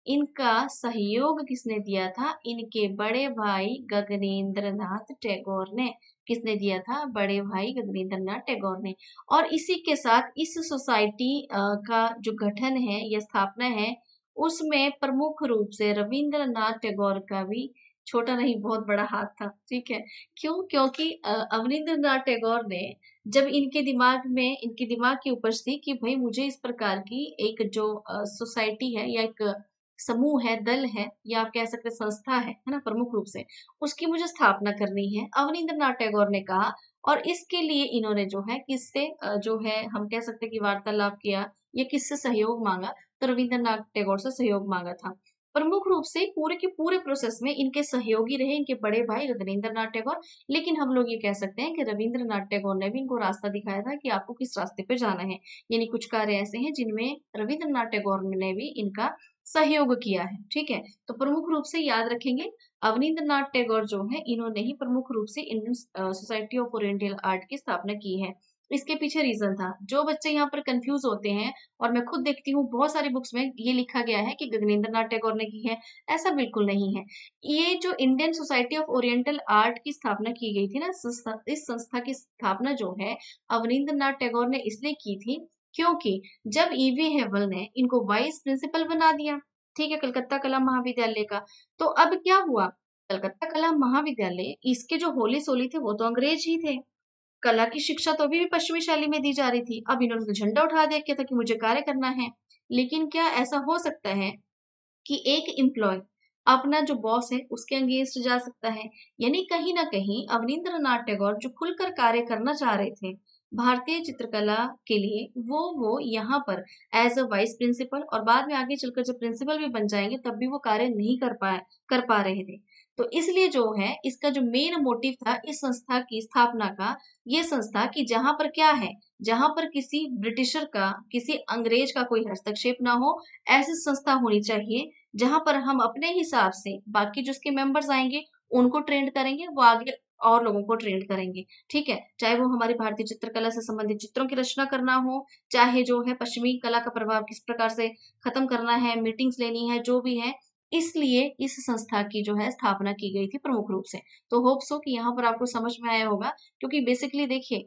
इनका सहयोग किसने दिया था? इनके बड़े भाई गगनेंद्र नाथ टैगोर ने। किसने दिया था? बड़े भाई गगनेंद्र नाथ टैगोर ने। और इसी के साथ इस सोसाइटी का जो गठन है या स्थापना है, उसमें प्रमुख रूप से रविंद्रनाथ टैगोर का भी छोटा नहीं बहुत बड़ा हाथ था। ठीक है, क्यों? क्योंकि अ, अवनींद्रनाथ टैगोर ने जब इनके दिमाग में इनके दिमाग की उपज थी कि भाई मुझे इस प्रकार की एक जो सोसाइटी है या एक समूह है, दल है, या आप कह सकते हैं संस्था है, है ना, प्रमुख रूप से उसकी मुझे स्थापना करनी है, अवनींद्रनाथ टैगोर ने कहा। और इसके लिए इन्होंने जो है किससे अ, जो है हम कह सकते हैं कि वार्तालाप किया या किससे सहयोग मांगा? तो रविंद्रनाथ टैगोर से सहयोग मांगा था। प्रमुख रूप से पूरे के पूरे प्रोसेस में इनके सहयोगी रहे इनके बड़े भाई रविंद्रनाथ टैगोर। लेकिन हम लोग ये कह सकते हैं कि रविंद्रनाथ टैगोर ने भी इनको रास्ता दिखाया था कि आपको किस रास्ते पे जाना है। यानी कुछ कार्य ऐसे हैं जिनमें रविंद्रनाथ टैगोर ने भी इनका सहयोग किया है। ठीक है, तो प्रमुख रूप से याद रखेंगे, अवनींद्रनाथ टैगोर जो है इन्होंने ही प्रमुख रूप से Indian society of oriental art की स्थापना की है। इसके पीछे रीजन था। जो बच्चे यहाँ पर कंफ्यूज होते हैं, और मैं खुद देखती हूँ बहुत सारी बुक्स में ये लिखा गया है कि गगनेंद्रनाथ टैगोर ने की है, ऐसा बिल्कुल नहीं है। ये जो Indian society of oriental art की स्थापना की गई थी ना, संस्था, इस संस्था की स्थापना जो है अवनींद्रनाथ टैगोर ने इसलिए की थी क्योंकि जब ईवी हेवल ने इनको वाइस प्रिंसिपल बना दिया, ठीक है, कलकत्ता कला महाविद्यालय का, तो अब क्या हुआ? कलकत्ता कला महाविद्यालय, इसके जो होली सोली थे वो तो अंग्रेज ही थे। कला की शिक्षा तो अभी भी पश्चिमी शैली में दी जा रही थी। अब इन्होंने तो झंडा उठा दिया, क्या था कि मुझे कार्य करना है। लेकिन क्या ऐसा हो सकता है कि एक एम्प्लॉय अपना जो बॉस है उसके अगेंस्ट जा सकता है? यानी कहीं ना कहीं अवनींद्रनाथ टैगोर जो खुलकर कार्य करना चाह रहे थे भारतीय चित्रकला के लिए, वो वो यहाँ पर एज अ वाइस प्रिंसिपल, और बाद में आगे चलकर जब प्रिंसिपल भी बन जाएंगे तब भी वो कार्य नहीं कर पाए कर पा रहे थे। तो इसलिए जो है इसका जो मेन मोटिव था इस संस्था की स्थापना का, ये संस्था की जहां पर क्या है, जहां पर किसी ब्रिटिशर का, किसी अंग्रेज का कोई हस्तक्षेप ना हो, ऐसी संस्था होनी चाहिए जहां पर हम अपने हिसाब से बाकी जो उसके मेंबर्स आएंगे उनको ट्रेंड करेंगे, वो आगे और लोगों को ट्रेंड करेंगे। ठीक है, चाहे वो हमारी भारतीय चित्रकला से संबंधित चित्रों की रचना करना हो, चाहे जो है पश्चिमी कला का प्रभाव किस प्रकार से खत्म करना है, मीटिंग्स लेनी है, जो भी है। इसलिए इस संस्था की जो है स्थापना की गई थी प्रमुख रूप से। तो होप सो कि यहाँ पर आपको समझ में आया होगा, क्योंकि बेसिकली देखिए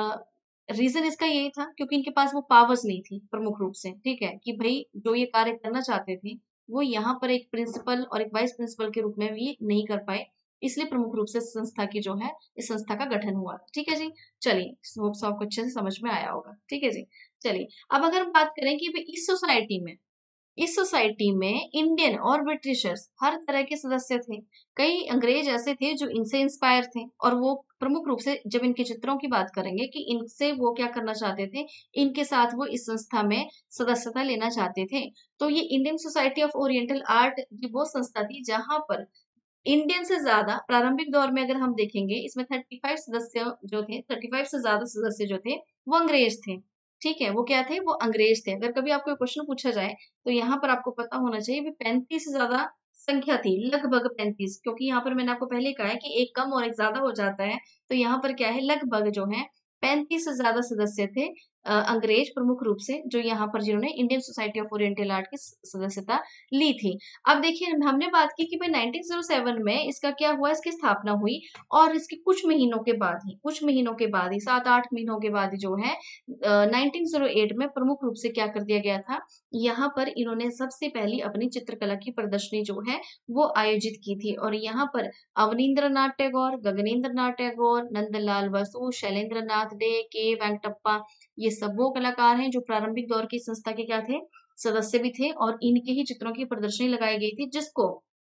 रीजन इसका यही था क्योंकि इनके पास वो पावर्स नहीं थी प्रमुख रूप से। ठीक है, कि भाई जो ये कार्य करना चाहते थे वो यहाँ पर एक प्रिंसिपल और एक वाइस प्रिंसिपल के रूप में भी नहीं कर पाए, इसलिए प्रमुख रूप से संस्था की जो है इस संस्था का गठन हुआ। ठीक है जी, चलिए, होप सो आपको अच्छे से समझ में आया होगा। ठीक है जी, चलिए अब अगर हम बात करें कि भाई इस सोसाइटी में इस सोसाइटी में इंडियन और ब्रिटिशर्स हर तरह के सदस्य थे। कई अंग्रेज ऐसे थे जो इनसे इंस्पायर थे, और वो प्रमुख रूप से जब इनके चित्रों की बात करेंगे कि इनसे वो क्या करना चाहते थे, इनके साथ वो इस संस्था में सदस्यता लेना चाहते थे। तो ये Indian society of oriental art ये वो संस्था थी जहां पर इंडियन से ज्यादा प्रारंभिक दौर में अगर हम देखेंगे इसमें पैंतीस सदस्य जो थे, पैंतीस से ज्यादा सदस्य जो थे वो अंग्रेज थे। ठीक है, वो क्या थे? वो अंग्रेज थे। अगर कभी आपको क्वेश्चन पूछा जाए तो यहाँ पर आपको पता होना चाहिए भी पैंतीस से ज्यादा संख्या थी, लगभग पैंतीस, क्योंकि यहाँ पर मैंने आपको पहले कहा है कि एक कम और एक ज्यादा हो जाता है। तो यहाँ पर क्या है, लगभग जो है पैंतीस से ज्यादा सदस्य थे, अ, अंग्रेज प्रमुख रूप से, जो यहाँ पर जिन्होंने Indian society of oriental art की सदस्यता ली थी। अब देखिए हमने बात की कि भाई नाइनटीन ओ सेवन में इसका क्या हुआ, इसकी स्थापना हुई, और इसके कुछ महीनों के बाद ही कुछ महीनों के बाद ही सात आठ महीनों के बाद ही जो है नाइनटीन ओ एट में प्रमुख रूप से क्या कर दिया गया था, यहाँ पर इन्होंने सबसे पहली अपनी चित्रकला की प्रदर्शनी जो है वो आयोजित की थी। और यहाँ पर अवनींद्रनाथ टैगोर, गगनेंद्र नाथ टैगोर, नंदलाल बसु, शैलेंद्र नाथ डे, के वेंकटप्पा, ये सब वो कलाकार हैं जो प्रारंभिक दौर की संस्था के क्या थे, सदस्य भी थे, और इनके ही चित्रों की प्रदर्शनी लगाई गई थी, जिसको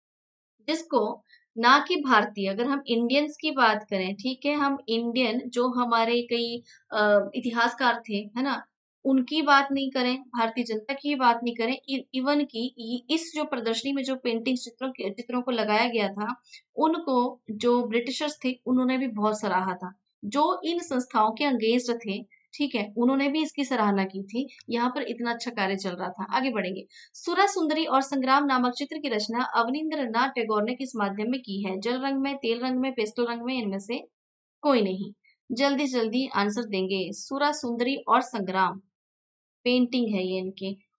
जिसको ना कि भारतीय, अगर हम इंडियंस की बात करें, ठीक है, हम इंडियन जो हमारे कई अ, इतिहासकार थे, है ना, उनकी बात नहीं करें, भारतीय जनता की बात नहीं करें, इवन की इस जो प्रदर्शनी में जो पेंटिंग चित्रों के चित्रों को लगाया गया था, उनको जो ब्रिटिशर्स थे उन्होंने भी बहुत सराहा था, जो इन संस्थाओं के अगेंस्ट थे। ठीक है, उन्होंने भी इसकी सराहना की थी। यहाँ पर इतना अच्छा कार्य चल रहा था। आगे बढ़ेंगे। सुरा सुंदरी और संग्राम नामक चित्र की रचना अवनींद्रनाथ टैगोर ने किस माध्यम में की है? जल रंग में, तेल रंग में, पेस्टल रंग में, इनमें से कोई नहीं। जल्दी जल्दी आंसर देंगे। सुरा सुंदरी और संग्राम पेंटिंग है ये इनकी,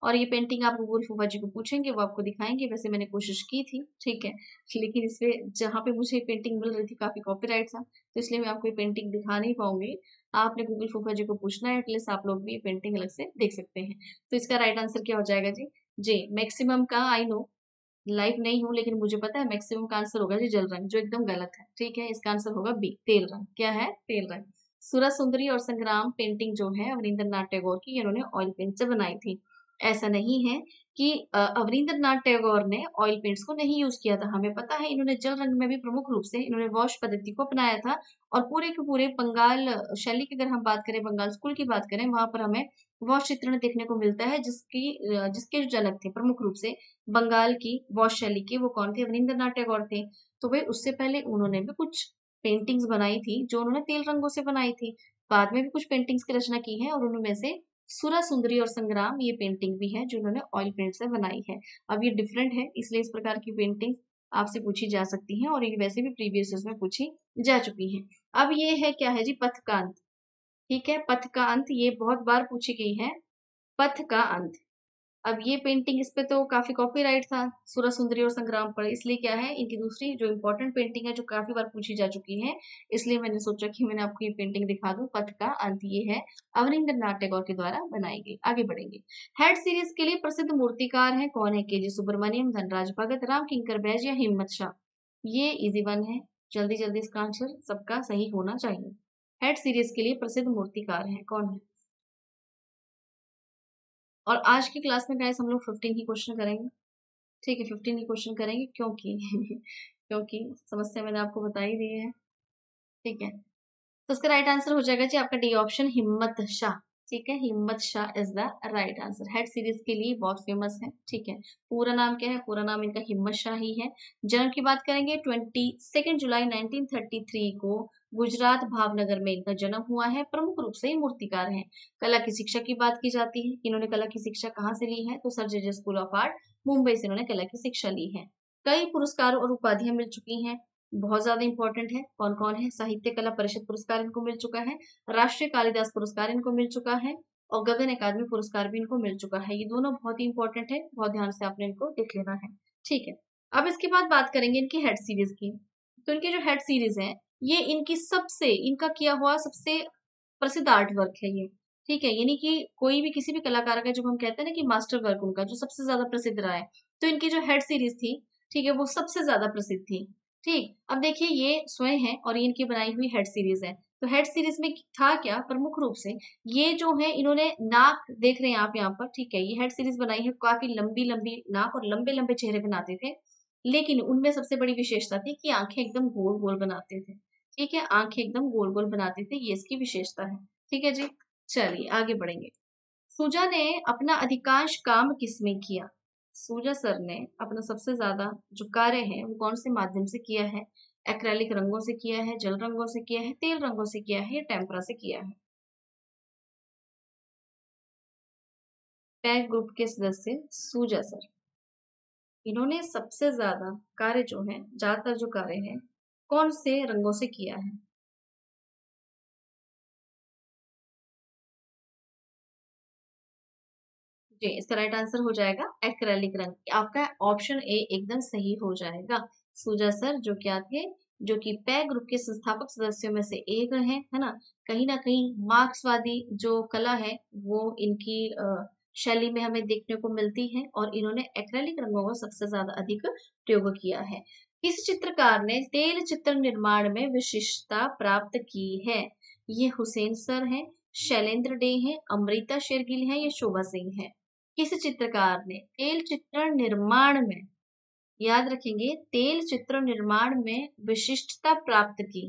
और ये पेंटिंग आप गूगल फूफा जी को पूछेंगे, वो आपको दिखाएंगे। वैसे मैंने कोशिश की थी, ठीक है, लेकिन इसमें जहाँ पे मुझे पेंटिंग मिल रही थी काफी कॉपीराइट था, तो इसलिए मैं आपको ये पेंटिंग दिखा नहीं पाऊंगी। आपने गूगल फूफा जी को पूछना है, एटलीस्ट आप लोग भी ये पेंटिंग अलग से देख सकते हैं। तो इसका राइट आंसर क्या हो जाएगा जी? जी मैक्सिमम का, आई नो लाइव नहीं हूँ लेकिन मुझे पता है मैक्सिमम का आंसर होगा जी जल रंग, जो एकदम गलत है, ठीक है। इसका आंसर होगा बी, तेल रंग। क्या है? तेल रंग। सुरा सुंदरी और संग्राम पेंटिंग जो है अवनींद्रनाथ टैगोर की, इन्होंने ऑयल पेंट से बनाई थी। ऐसा नहीं है कि अ, अवनींद्रनाथ टैगोर ने ऑयल पेंट्स को नहीं यूज किया था, हमें पता है इन्होंने जल रंग में भी प्रमुख रूप से इन्होंने वॉश पद्धति को अपनाया था। और पूरे के पूरे बंगाल शैली की अगर हम बात करें, बंगाल स्कूल की बात करें, वहां पर हमें वॉश चित्रण देखने को मिलता है, जिसकी अ, जिसके जो जनक थे प्रमुख रूप से बंगाल की वॉश शैली के, वो कौन थे? अवनींद्रनाथ टैगोर थे। तो वे उससे पहले उन्होंने भी कुछ पेंटिंग्स बनाई थी जो उन्होंने तेल रंगों से बनाई थी। बाद में भी कुछ पेंटिंग्स की रचना की है और उनमें से सुरा सुंदरी और संग्राम ये पेंटिंग भी है जो उन्होंने ऑयल पेंट से बनाई है। अब ये डिफरेंट है, इसलिए इस प्रकार की पेंटिंग आपसे पूछी जा सकती हैं और ये वैसे भी प्रीवियस ईयर्स में पूछी जा चुकी हैं। अब ये है क्या है जी? पथ का अंत। ठीक है, पथ का अंत ये बहुत बार पूछी गई है, पथ का अंत। अब ये पेंटिंग, इस पे तो काफी कॉपीराइट था सुरा सुंदरी और संग्राम पर, इसलिए क्या है, इनकी दूसरी जो इम्पोर्टेंट पेंटिंग है जो काफी बार पूछी जा चुकी है, इसलिए मैंने सोचा कि मैंने आपको ये पेंटिंग दिखा दूं। पथ का अंत ये है, अवनींद्रनाथ टैगोर के द्वारा बनाई गई। आगे बढ़ेंगे। हेड सीरीज के लिए प्रसिद्ध मूर्तिकार है कौन है? के जी सुब्रमण्यम, धनराज भगत, राम किंकर बैज या हिम्मत शाह? ये इजी वन है, जल्दी जल्दी इसका आंसर सबका सही होना चाहिए। हेड सीरीज के लिए प्रसिद्ध मूर्तिकार है कौन है? और आज की क्लास में गाइस हम लोग फिफ्टीन ही क्वेश्चन करेंगे, ठीक है, फिफ्टीन ही क्वेश्चन करेंगे क्योंकि क्योंकि समस्या मैंने आपको बता ही दी है, ठीक है। तो इसका राइट आंसर हो जाएगा जी आपका डी ऑप्शन, हिम्मत शाह। ठीक है, Himmat Shah is the right answer. Head series के लिए बहुत फेमस है, ठीक है। पूरा नाम क्या है? पूरा नाम इनका हिम्मत शाह ही है। जन्म की बात करेंगे, twenty second July nineteen thirty three को गुजरात भावनगर में इनका जन्म हुआ है। प्रमुख रूप से ये मूर्तिकार हैं। कला की शिक्षा की बात की जाती है, इन्होंने कला की शिक्षा कहाँ से ली है? तो sir J J school of art Mumbai से इन्होंने कला की शिक्षा ली है। कई पुरस्कार और उपाधियां मिल चुकी हैं, बहुत ज्यादा इंपॉर्टेंट है। कौन कौन है? साहित्य कला परिषद पुरस्कार इनको मिल चुका है, राष्ट्रीय कालिदास पुरस्कार इनको मिल चुका है और गगन अकादमी पुरस्कार भी इनको मिल चुका है। ये दोनों बहुत ही इंपॉर्टेंट है, बहुत ध्यान से आपने इनको देख लेना है, ठीक है। अब इसके बाद बात करेंगे इनकी हेड सीरीज की। तो इनकी जो हेड सीरीज है, ये इनकी सबसे, इनका किया हुआ सबसे प्रसिद्ध आर्ट वर्क है ये, ठीक है। यानी कि कोई भी किसी भी कलाकार का, जब हम कहते हैं ना कि मास्टर वर्क उनका जो सबसे ज्यादा प्रसिद्ध रहा है, तो इनकी जो हेड सीरीज थी, ठीक है, वो सबसे ज्यादा प्रसिद्ध थी। ठीक, अब देखिए ये स्वयं है और ये इनकी बनाई हुई हेड सीरीज है। तो हेड सीरीज में था क्या? प्रमुख रूप से ये जो है, इन्होंने नाक देख रहे हैं आप यहाँ पर, ठीक है, ये हेड सीरीज बनाई है, काफी लंबी लंबी नाक और लंबे लंबे चेहरे बनाते थे। लेकिन उनमें सबसे बड़ी विशेषता थी कि आंखें एकदम गोल गोल बनाते थे, ठीक है, आंखें एकदम गोल गोल बनाते थे, ये इसकी विशेषता है, ठीक है जी। चलिए आगे बढ़ेंगे। सूजा ने अपना अधिकांश काम किसमें किया? सूजा सर ने अपना सबसे ज्यादा जो कार्य है वो कौन से माध्यम से किया है? एक्रेलिक रंगों से किया है, जल रंगों से किया है, तेल रंगों से किया है या टेम्परा से किया है? पैक ग्रुप के सदस्य सूजा सर, इन्होंने सबसे ज्यादा कार्य जो है, ज्यादातर जो कार्य है, कौन से रंगों से किया है? जी, इसका राइट आंसर हो जाएगा एक्रेलिक रंग। आपका ऑप्शन ए एकदम सही हो जाएगा। सूजा सर जो क्या थे, जो कि पै ग्रुप के संस्थापक सदस्यों में से एक हैं, है ना। कहीं ना कहीं मार्क्सवादी जो कला है वो इनकी अ, शैली में हमें देखने को मिलती है और इन्होंने एक्रेलिक रंगों का सबसे ज्यादा अधिक प्रयोग किया है। किस चित्रकार ने तेल चित्र निर्माण में विशिष्टता प्राप्त की है? ये हुसैन सर हैं, शैलेंद्र डे हैं, अमृता शेरगिल हैं, ये शोभा सिंह है। किस चित्रकार ने तेल चित्र निर्माण में, याद रखेंगे, तेल चित्र निर्माण में विशिष्टता प्राप्त की?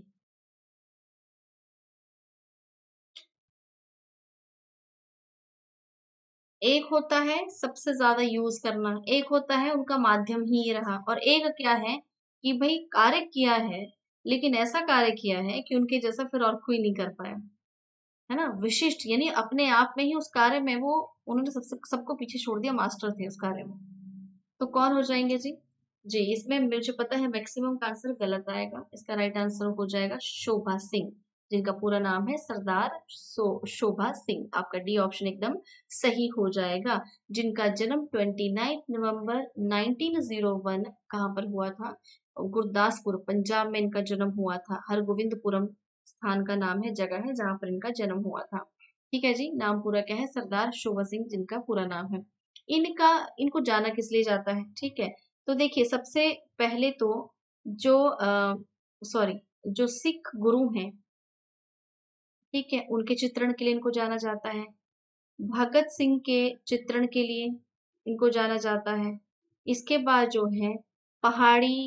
एक होता है सबसे ज्यादा यूज करना, एक होता है उनका माध्यम ही ये रहा, और एक क्या है कि भाई कार्य किया है, लेकिन ऐसा कार्य किया है कि उनके जैसा फिर और कोई नहीं कर पाया, है ना। विशिष्ट यानी अपने आप में ही उस कार्य में वो, उन्होंने सबसे सबको पीछे छोड़ दिया, मास्टर थे उस कार्य में। तो कौन हो जाएंगे जी? जी, इसमें मुझे पता है मैक्सिमम का आंसर गलत आएगा, इसका राइट आंसर हो जाएगा शोभा सिंह। जिनका पूरा नाम है सरदार सो, शोभा सिंह। आपका डी ऑप्शन एकदम सही हो जाएगा। जिनका जन्म उनतीस नवंबर उन्नीस सौ एक कहाँ पर हुआ था? गुरदासपुर पंजाब में इनका जन्म हुआ था। हरगोविंदपुरम स्थान का नाम है, जगह है जहां पर इनका जन्म हुआ था। ठीक है जी, नाम पूरा क्या है? सरदार शोभा सिंह जिनका पूरा नाम है। इनका इनको जाना किस लिए जाता है? ठीक है, तो देखिए सबसे पहले तो जो सॉरी जो सिख गुरु हैं, ठीक है, उनके चित्रण के लिए इनको जाना जाता है। भगत सिंह के चित्रण के लिए इनको जाना जाता है। इसके बाद जो है पहाड़ी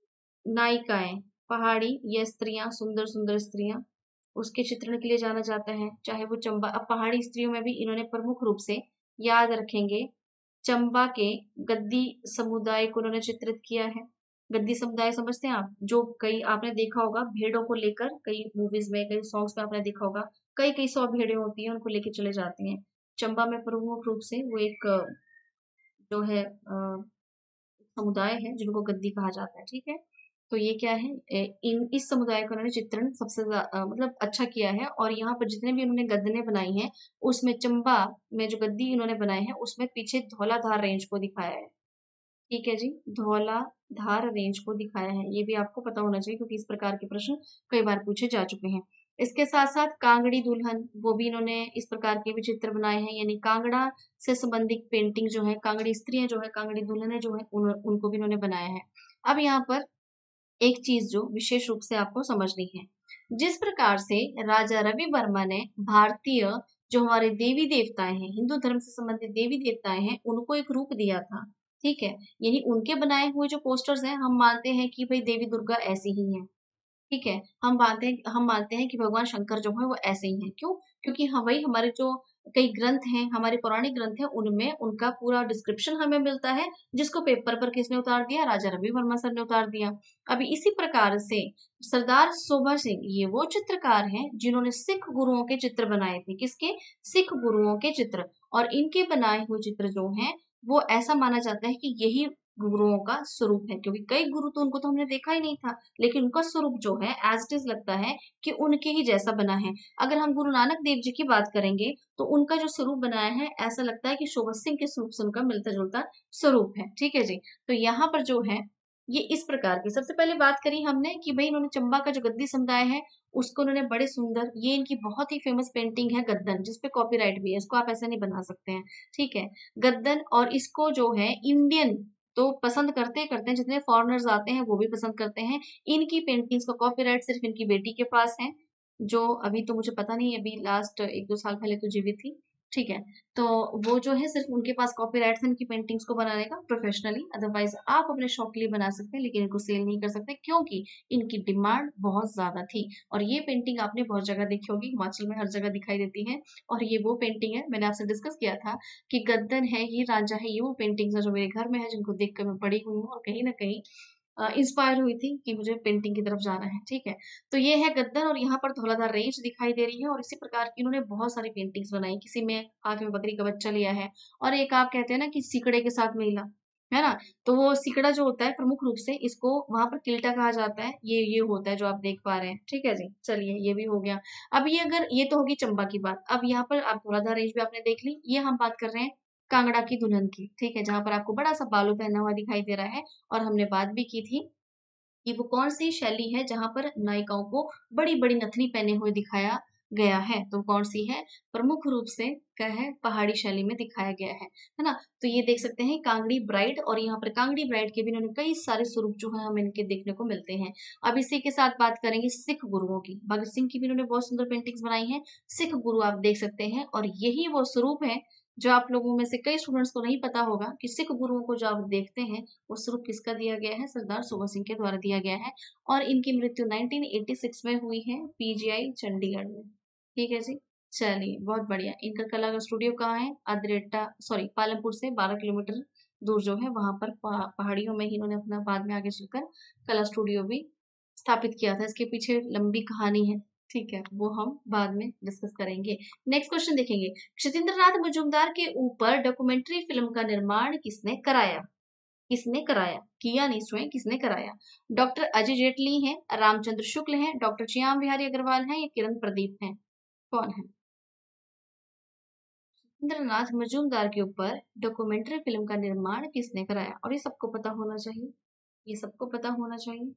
नायिकाएं, पहाड़ी या स्त्रियां, सुंदर सुंदर स्त्रियां, उसके चित्रण के लिए जाना जाता है। चाहे वो चंबा, अब पहाड़ी स्त्रियों में भी इन्होंने प्रमुख रूप से याद रखेंगे चंबा के गद्दी समुदाय को उन्होंने चित्रित किया है। गद्दी समुदाय समझते हैं आप? जो कई आपने देखा होगा भेड़ों को लेकर, कई मूवीज में, कई सॉन्ग्स में आपने देखा होगा, कई कई सौ भेड़ें होती हैं, उनको लेके चले जाते हैं। चंबा में प्रमुख रूप से वो एक अ, जो है अ, समुदाय है जिनको गद्दी कहा जाता है। ठीक है, तो ये क्या है, ए, इन इस समुदाय का उन्होंने चित्रण सबसे ज्या- अ, मतलब अच्छा किया है। और यहाँ पर जितने भी उन्होंने गद्दने बनाई हैं, उसमें चंबा में जो गद्दी उन्होंने बनाए हैं उसमें पीछे धौलाधार रेंज को दिखाया है। ठीक है जी, धौलाधार रेंज को दिखाया है। ये भी आपको पता होना चाहिए क्योंकि इस प्रकार के प्रश्न कई बार पूछे जा चुके हैं। इसके साथ साथ कांगड़ी दुल्हन, वो भी इन्होंने इस प्रकार के भी चित्र बनाए हैं, यानी कांगड़ा से संबंधित पेंटिंग जो है, कांगड़ी स्त्रियां जो है, कांगड़ी दुल्हनें जो है, उन, उनको भी इन्होंने बनाया है। अब यहाँ पर एक चीज जो विशेष रूप से आपको समझनी है, जिस प्रकार से राजा रवि वर्मा ने भारतीय जो हमारे देवी देवताएं हैं, हिंदू धर्म से संबंधित देवी देवताएं हैं, उनको एक रूप दिया था। ठीक है, यानी उनके बनाए हुए जो पोस्टर्स हैं, हम मानते हैं कि भाई देवी दुर्गा ऐसी ही है। ठीक है, हम मानते हैं हम मानते हैं कि भगवान शंकर जो है वो ऐसे ही हैं। क्यों? क्योंकि हम वही हमारे जो कई ग्रंथ हैं, हमारे पौराणिक ग्रंथ हैं, उनमें उनका पूरा डिस्क्रिप्शन हमें मिलता है, जिसको पेपर पर किसने उतार दिया? राजा रवि वर्मा सर ने उतार दिया। अभी इसी प्रकार से सरदार शोभा सिंह, ये वो चित्रकार हैं जिन्होंने सिख गुरुओं के चित्र बनाए थे। किसके? सिख गुरुओं के चित्र। और इनके बनाए हुए चित्र जो हैं, वो ऐसा माना जाता है कि यही गुरुओं का स्वरूप है, क्योंकि कई गुरु तो उनको तो हमने देखा ही नहीं था, लेकिन उनका स्वरूप जो है एज इट इज लगता है कि उनके ही जैसा बना है। अगर हम गुरु नानक देव जी की बात करेंगे तो उनका जो स्वरूप बनाया है, ऐसा लगता है कि शोभा सिंह के स्वरूप से उनका मिलता जुलता स्वरूप है। ठीक है जी, तो यहाँ पर जो है ये इस प्रकार की, सबसे पहले बात करी हमने कि भाई इन्होंने चंबा का जो गद्दी समुदाय है उसको उन्होंने बड़े सुंदर, ये इनकी बहुत ही फेमस पेंटिंग है गद्दन, जिसपे कॉपीराइट भी है, इसको आप ऐसे नहीं बना सकते हैं। ठीक है, गद्दन, और इसको जो है इंडियन तो पसंद करते ही करते हैं, जितने फॉरेनर्स आते हैं वो भी पसंद करते हैं। इनकी पेंटिंग्स का कॉपीराइट सिर्फ इनकी बेटी के पास है, जो अभी तो मुझे पता नहीं, अभी लास्ट एक दो साल पहले तो जीवित थी। ठीक है, तो वो जो है सिर्फ उनके पास कॉपीराइट है इनकी पेंटिंग्स को बनाने का प्रोफेशनली। अदरवाइज आप अपने शौक के लिए बना सकते हैं, लेकिन इनको सेल नहीं कर सकते क्योंकि इनकी डिमांड बहुत ज्यादा थी। और ये पेंटिंग आपने बहुत जगह देखी होगी, हिमाचल में हर जगह दिखाई देती है। और ये वो पेंटिंग है, मैंने आपसे डिस्कस किया था कि गद्दन है, ये रांझा है, ये वो पेंटिंग्स है जो मेरे घर में है, जिनको देख कर मैं पढ़ी हुई हूँ और कहीं ना कहीं इंस्पायर हुई थी कि मुझे पेंटिंग की तरफ जाना है। ठीक है, तो ये है गद्दन, और यहाँ पर धौलाधार रेंज दिखाई दे रही है। और इसी प्रकार की इन्होंने बहुत सारी पेंटिंग्स बनाई, किसी में हाथ में बकरी का बच्चा लिया है, और एक आप कहते हैं ना कि सिकड़े के साथ महिला, है ना, तो वो सिकड़ा जो होता है प्रमुख रूप से इसको वहां पर किल्टा कहा जाता है, ये ये होता है जो आप देख पा रहे हैं। ठीक है जी, चलिए ये भी हो गया। अब ये अगर ये तो होगी चंबा की बात, अब यहाँ पर आप धौलाधार रेंज भी आपने देख ली, ये हम बात कर रहे हैं कांगड़ा की दुल्हन की। ठीक है, जहां पर आपको बड़ा सा बालू पहना हुआ दिखाई दे रहा है। और हमने बात भी की थी कि वो कौन सी शैली है जहां पर नायिकाओं को बड़ी बड़ी नथनी पहने हुए दिखाया गया है, तो कौन सी है? प्रमुख रूप से क्या है? पहाड़ी शैली में दिखाया गया है है ना। तो ये देख सकते हैं कांगड़ी ब्राइड, और यहाँ पर कांगड़ी ब्राइड के भी इन्होंने कई सारे स्वरूप जो है हमें इनके देखने को मिलते हैं। अब इसी के साथ बात करेंगे सिख गुरुओं की। भगत सिंह की भी इन्होंने बहुत सुंदर पेंटिंग्स बनाई हैं। सिख गुरु आप देख सकते हैं, और यही वो स्वरूप है जो आप लोगों में से कई स्टूडेंट्स को नहीं पता होगा कि सिख गुरुओं को जो आप देखते हैं वो स्वरूप किसका दिया गया है? सरदार शोभा सिंह के द्वारा दिया गया है। और इनकी मृत्यु नाइनटीन एटी सिक्स में हुई है, पीजीआई चंडीगढ़ में। ठीक है जी, चलिए बहुत बढ़िया। इनका कला का स्टूडियो कहाँ है? अदरेटा सॉरी पालमपुर से बारह किलोमीटर दूर जो है वहां पर पहा- पहाड़ियों में ही इन्होंने अपना बाद में आगे चलकर कला स्टूडियो भी स्थापित किया था। इसके पीछे लंबी कहानी है, ठीक है, वो हम बाद में डिस्कस करेंगे। नेक्स्ट क्वेश्चन देखेंगे, क्षतिन्द्र नाथ मजूमदार के ऊपर डॉक्यूमेंट्री फिल्म का निर्माण किसने कराया? किसने कराया? किया नहीं स्वयं, किसने कराया? डॉक्टर अजय जेटली हैं, रामचंद्र शुक्ल हैं, डॉक्टर श्याम बिहारी अग्रवाल हैं या किरण प्रदीप हैं? कौन है? इंद्रनाथ मजूमदार के ऊपर डॉक्यूमेंट्री फिल्म का निर्माण किसने कराया? और ये सबको पता होना चाहिए, ये सबको पता होना चाहिए।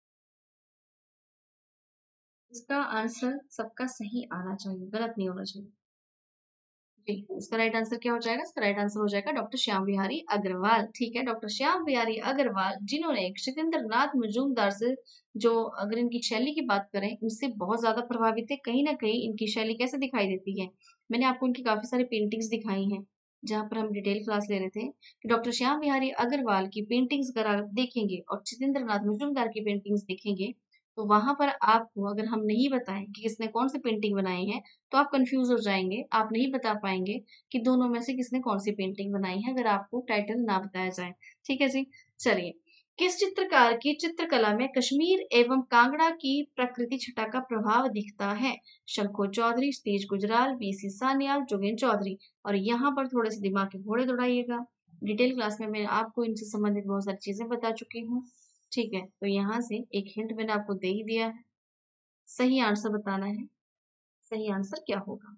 इसका आंसर सबका सही आना चाहिए, गलत नहीं होना चाहिए। जी, इसका राइट आंसर क्या हो जाएगा? इसका राइट आंसर हो जाएगा डॉक्टर श्याम बिहारी अग्रवाल। ठीक है, डॉक्टर श्याम बिहारी अग्रवाल, जिन्होंने सत्येंद्रनाथ मजूमदार से जो, अगर इनकी शैली की बात करें, उनसे बहुत ज्यादा प्रभावित है। कहीं ना कहीं इनकी शैली कैसे दिखाई देती है, मैंने आपको इनकी काफी सारी पेंटिंग्स दिखाई हैं, जहां पर हम डिटेल क्लास ले रहे थे कि डॉक्टर श्याम बिहारी अग्रवाल की पेंटिंग्स अगर आप देखेंगे और सत्येंद्रनाथ मजूमदार की पेंटिंग्स देखेंगे, तो वहां पर आपको, अगर हम नहीं बताएं कि किसने कौन सी पेंटिंग बनाई है, तो आप कंफ्यूज हो जाएंगे, आप नहीं बता पाएंगे कि दोनों में से किसने कौन सी पेंटिंग बनाई है, अगर आपको टाइटल ना बताया जाए। ठीक है जी, चलिए। किस चित्रकार की चित्रकला में कश्मीर एवं कांगड़ा की प्रकृति छटा का प्रभाव दिखता है? शंको चौधरी, तेज गुजराल, बीसी सान्याल, जोगेन चौधरी। और यहाँ पर थोड़े से दिमाग के घोड़े दौड़ाइएगा। डिटेल क्लास में मैं आपको इनसे संबंधित बहुत सारी चीजें बता चुकी हूँ। ठीक है, तो यहाँ से एक हिंट मैंने आपको दे ही दिया है, सही आंसर बताना है। सही आंसर क्या होगा?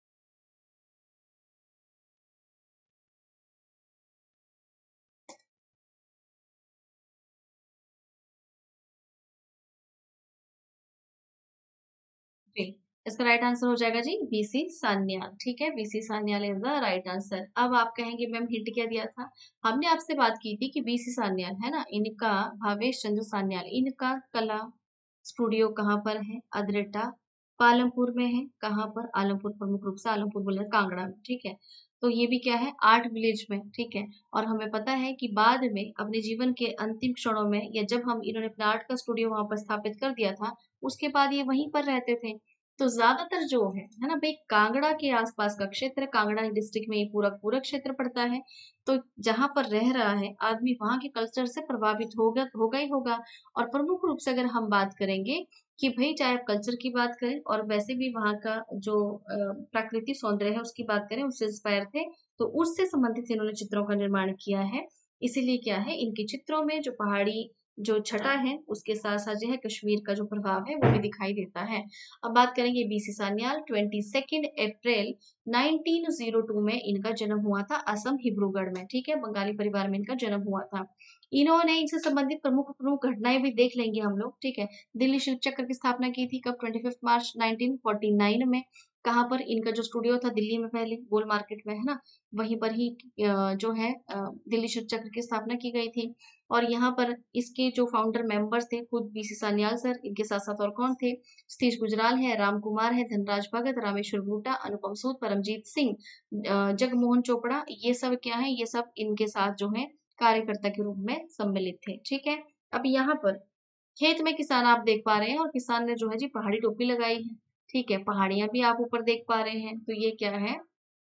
जी, इसका राइट आंसर हो जाएगा जी बीसी सान्याल। ठीक है, BC Sanyal is the right answer. अब आप कहेंगे मैम हिंट क्या दिया था? हमने आपसे बात की थी कि बीसी सान्याल है ना, इनका भावेश चंद्र सान्याल, इनका कला स्टूडियो कहाँ पर है? अद्रेटा पालमपुर में है। कहाँ पर? आलमपुर, प्रमुख रूप से आलमपुर बोले कांगड़ा में। ठीक है, तो ये भी क्या है? आर्ट विलेज में। ठीक है, और हमें पता है कि बाद में अपने जीवन के अंतिम क्षणों में, या जब हम इन्होंने अपना आर्ट का स्टूडियो वहां पर स्थापित कर दिया था, उसके बाद ये वहीं पर रहते थे। तो ज्यादातर जो है है ना भाई, कांगड़ा के आसपास का क्षेत्र, कांगड़ा डिस्ट्रिक्ट में ये पूरा पूरा क्षेत्र पड़ता है। तो जहां पर रह रहा है आदमी, वहां के कल्चर से प्रभावित होगा होगा ही होगा। और प्रमुख रूप से अगर हम बात करेंगे कि भाई, चाहे आप कल्चर की बात करें और वैसे भी वहाँ का जो अ, प्राकृतिक सौंदर्य है उसकी बात करें, उससे इंस्पायर थे, तो उससे संबंधित इन्होंने चित्रों का निर्माण किया है। इसीलिए क्या है, इनके चित्रों में जो पहाड़ी जो छटा है, उसके साथ साथ जो है कश्मीर का जो प्रभाव है वो भी दिखाई देता है। अब बात करेंगे BC Sanyal, twenty second April nineteen zero two में इनका जन्म हुआ था, असम हिब्रूगढ़ में। ठीक है, बंगाली परिवार में इनका जन्म हुआ था। इन्होंने इनसे संबंधित प्रमुख प्रमुख घटनाएं भी देख लेंगे हम लोग। ठीक है, दिल्ली शिल्प चक्र की स्थापना की थी कब? Twenty fifth March nineteen forty nine में। कहाँ पर? इनका जो स्टूडियो था दिल्ली में, पहले गोल मार्केट में है ना, वहीं पर ही अ, जो है अ, दिल्ली शिल्प चक्र की स्थापना की गई थी। और यहाँ पर इसके जो फाउंडर मेंबर्स थे, खुद बीसी सान्याल सर, इनके साथ साथ और कौन थे? सतीश गुजराल है, राम कुमार है, धनराज भगत, रामेश्वर बूटा, अनुपम सूद, परमजीत सिंह, अ, जगमोहन चोपड़ा, ये सब क्या है? ये सब इनके साथ जो है कार्यकर्ता के रूप में सम्मिलित थे। ठीक है, अब यहाँ पर खेत में किसान आप देख पा रहे हैं, और किसान ने जो है जी पहाड़ी टोपी लगाई है। ठीक है, पहाड़ियां भी आप ऊपर देख पा रहे हैं, तो ये क्या है?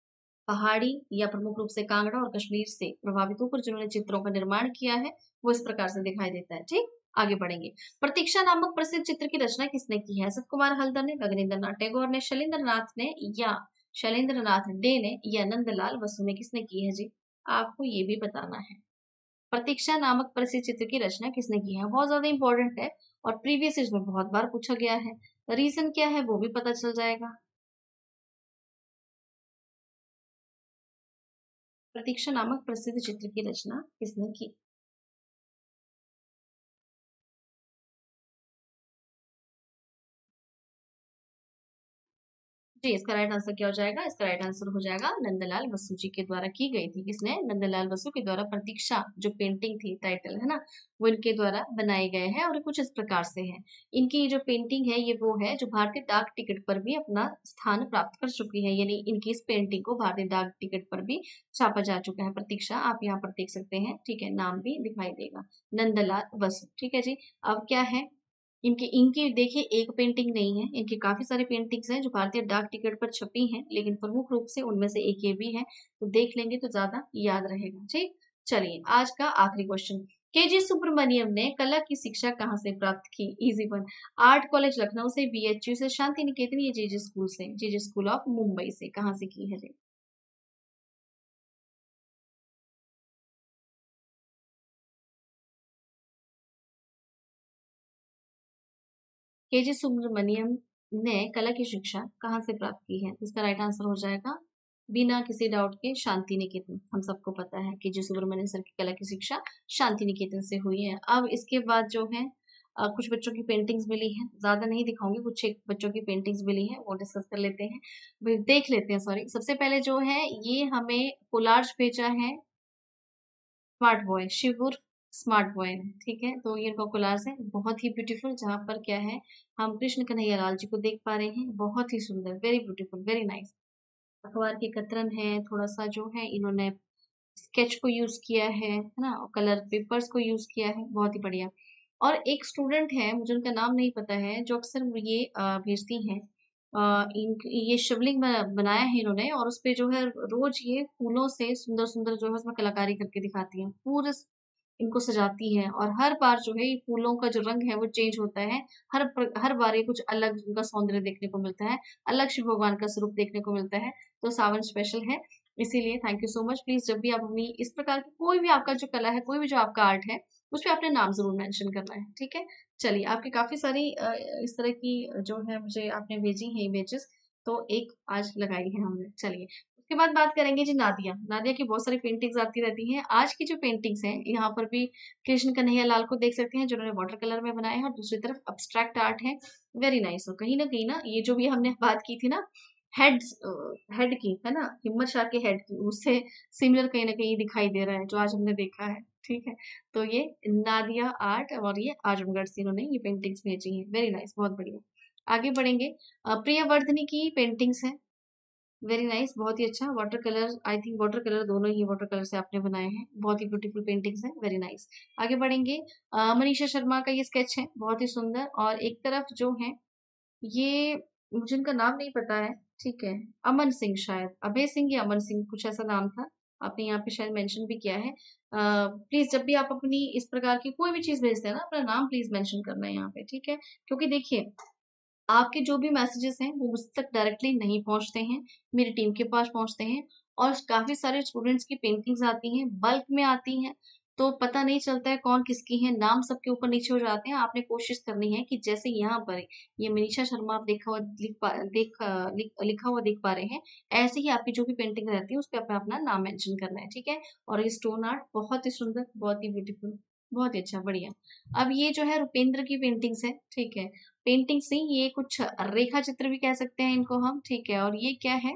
पहाड़ी, या प्रमुख रूप से कांगड़ा और कश्मीर से प्रभावित होकर जिन्होंने चित्रों का निर्माण किया है, वो इस प्रकार से दिखाई देता है। ठीक, आगे बढ़ेंगे। प्रतीक्षा नामक प्रसिद्ध चित्र की रचना किसने की है? सत कुमार हल्दर ने, गगनेन्द्र नाथ टैगोर ने, शैलेंद्र नाथ ने, या शैलेंद्र नाथ डे ने, या नंदलाल बसु ने? किसने की है जी? आपको ये भी बताना है। प्रतीक्षा नामक प्रसिद्ध चित्र की रचना किसने की है? बहुत ज्यादा इंपॉर्टेंट है, और प्रीवियस ईयर में बहुत बार पूछा गया है। रीजन क्या है वो भी पता चल जाएगा। प्रतीक्षा नामक प्रसिद्ध चित्र की रचना किसने की? जी, इसका राइट आंसर क्या हो जाएगा? इसका राइट आंसर हो जाएगा नंदलाल बसु जी के द्वारा की गई थी। किसने? नंदलाल बसु के द्वारा। प्रतीक्षा जो पेंटिंग थी, टाइटल है ना, वो इनके द्वारा बनाए गए हैं, और ये कुछ इस प्रकार से है। इनकी जो पेंटिंग है, ये वो है जो भारतीय डाक टिकट पर भी अपना स्थान प्राप्त कर चुकी है, यानी इनकी इस पेंटिंग को भारतीय डाक टिकट पर भी छापा जा चुका है। प्रतीक्षा आप यहाँ पर देख सकते हैं। ठीक है, नाम भी दिखाई देगा, नंदलाल बसु। ठीक है जी, अब क्या है, इनकी इनकी देखिए एक पेंटिंग नहीं है, इनकी काफी सारी पेंटिंग्स हैं जो भारतीय डाक टिकट पर छपी हैं, लेकिन प्रमुख रूप से उनमें से एक ये भी है, तो देख लेंगे तो ज्यादा याद रहेगा। ठीक, चलिए आज का आखिरी क्वेश्चन। के जी सुब्रमण्यम ने कला की शिक्षा कहाँ से प्राप्त की? Easy one. Art college Lucknow से, बीएचयू से, शांति निकेतन, या जेजे स्कूल से? जेजे स्कूल ऑफ मुंबई से। कहाँ से की है? के जी सुब्रमण्यम ने कला की शिक्षा कहाँ से प्राप्त की है? इसका राइट आंसर हो जाएगा बिना किसी डाउट के शांति निकेतन। हम सबको पता है कि जी सुब्रमण्यम सर की कला की शिक्षा शांति निकेतन से हुई है। अब इसके बाद जो है अ, कुछ बच्चों की पेंटिंग्स मिली हैं, ज़्यादा नहीं दिखाऊँगी, कुछ एक बच्चों की पेंटिंग्स मिली हैं, वो डिस्कस कर लेते हैं। ब देख लेते हैं सॉरी। सबसे पहले जो है ये हमें कोलाज भेजा है smart boy, Shivur smart boy ने, ठीक है? तो ये इनका कोलाज है, बहुत ही ब्यूटीफुल जहाँ पर क्या है, हम कृष्ण कन्हैया लाल जी को देख पा रहे हैं, बहुत ही सुंदर, वेरी ब्यूटीफुल, वेरी नाइस। अखबार के कतरन है, थोड़ा-सा जो है इन्होंने स्केच को यूज़ किया है, है ना? और कलर पेपर्स को यूज़ किया है, बहुत ही बढ़िया। और एक स्टूडेंट है, मुझे उनका नाम नहीं पता है, जो अक्सर ये अ, भेजती हैं अ, इनक ये शिवलिंग ब बनाया है इन्होंने और उसपे जो है रोज़ ये फूलों से सुंदर-सुंदर जो है उसमें कलाकारी करके दिखाती हैं। पूरे स इनको सजाती हैं और हर बार जो है ये फूलों का जो रंग है वो चेंज होता है। हर प्र हर बार ये कुछ अलग उनका सौंदर्य देखने को मिलता है, अलग शिव भगवान का स्वरूप देखने को मिलता है, तो सावन स्पेशल है। इसीलिए thank you so much. Please जब भी आप अपनी इस प्रकार की कोई भी आपका जो कला है, कोई भी जो आपका आर्ट है, उसपे अपने नाम ज़रूर मेंशन करना है, ठीक है? चलिए, आपकी काफ़ी सारी अ, इस तरह की जो है मुझे आपने भेजी हैं इमेजेस, तो एक आज लगाई है हमने। चलिए, उसके बाद बात करेंगे जी नादिया। नादिया की बहुत सारी पेंटिंग्स आती रहती हैं। आज की जो पेंटिंग्स हैं, यहाँ पर भी कृष्ण कन्हैया लाल को देख सकते हैं, जिन्होंने वाटर कलर में बनाया है और दूसरी तरफ एब्स्ट्रैक्ट आर्ट है, वेरी नाइस। और कहीं न कहीं ना, ये जो भी हमने बात की थी ना हेड्स अ, हेड की, है ना? हिम्मत शाह के हेड की, उससे सिमिलर कहीं न कहीं दिखाई दे रहा है, जो आज हमने देखा है, ठीक है? तो ये नादिया आर्ट और ये आजमगढ़ से इन्होंने ये पेंटिंग्स भेजी हैं, वेरी नाइस, बहुत बढ़िया। आगे बढ़ेंगे अ, प्रियवर्धनी की पेंटिंग्स हैं, वेरी नाइस, बहुत ही अच्छा। Water colour I think water colour दोनों ही वाटर कलर से आपने बनाए हैं, बहुत ही ब्यूटीफुल पेंटिंग्स हैं, वेरी नाइस। आगे बढ़ेंगे अ, मनीषा शर्मा का ये स्केच है, बहुत ही सुंदर और एक तरफ जो है ये मुझे इनका नाम नहीं पता है, ठीक है। अमन सिंह शायद, अभय सिंह या अमन सिंह कुछ ऐसा नाम था। आपने यहाँ पे शायद मेंशन भी किया है। अ, प्लीज़ जब भी आप अपनी इस प्रकार की कोई भी चीज़ भेजते हैं ना, अपना नाम प्लीज़ मेंशन करना है यहाँ पे, ठीक है। क्योंकि देखिए, आपके जो भी मैसेजेस हैं, वो मुझ तक डायरेक्टली नहीं पहुँचते हैं, मेरी टीम के पास पहुँचते हैं और काफ़ी सारे स्टूडेंट्स की पेंटिंग्स आती हैं, बल्क में आती हैं, तो पता नहीं चलता है कौन किसकी है, नाम सबके ऊपर नीचे हो जाते हैं। आपने कोशिश करनी है कि जैसे यहाँ पर ये मनीषा शर्मा आप देखा हुआ लिख पा देख अ, लिख लिखा हुआ देख पा रहे हैं, ऐसे ही आपकी जो भी पेंटिंग रहती है, उसपे अपना अपना नाम मेंशन करना है, ठीक है? और ये स्टोन आर्ट बहुत ही सुंदर, बहुत ही ब्यूटीफुल, बहुत ही अच्छा, बढ़िया। अब ये जो है रुपेंद्र की पेंटिंग्स है, ठीक है? पेंटिंग्स नहीं, ये कुछ रेखा चित्र भी कह सकते हैं इनको हम, ठीक है? और ये क्या है?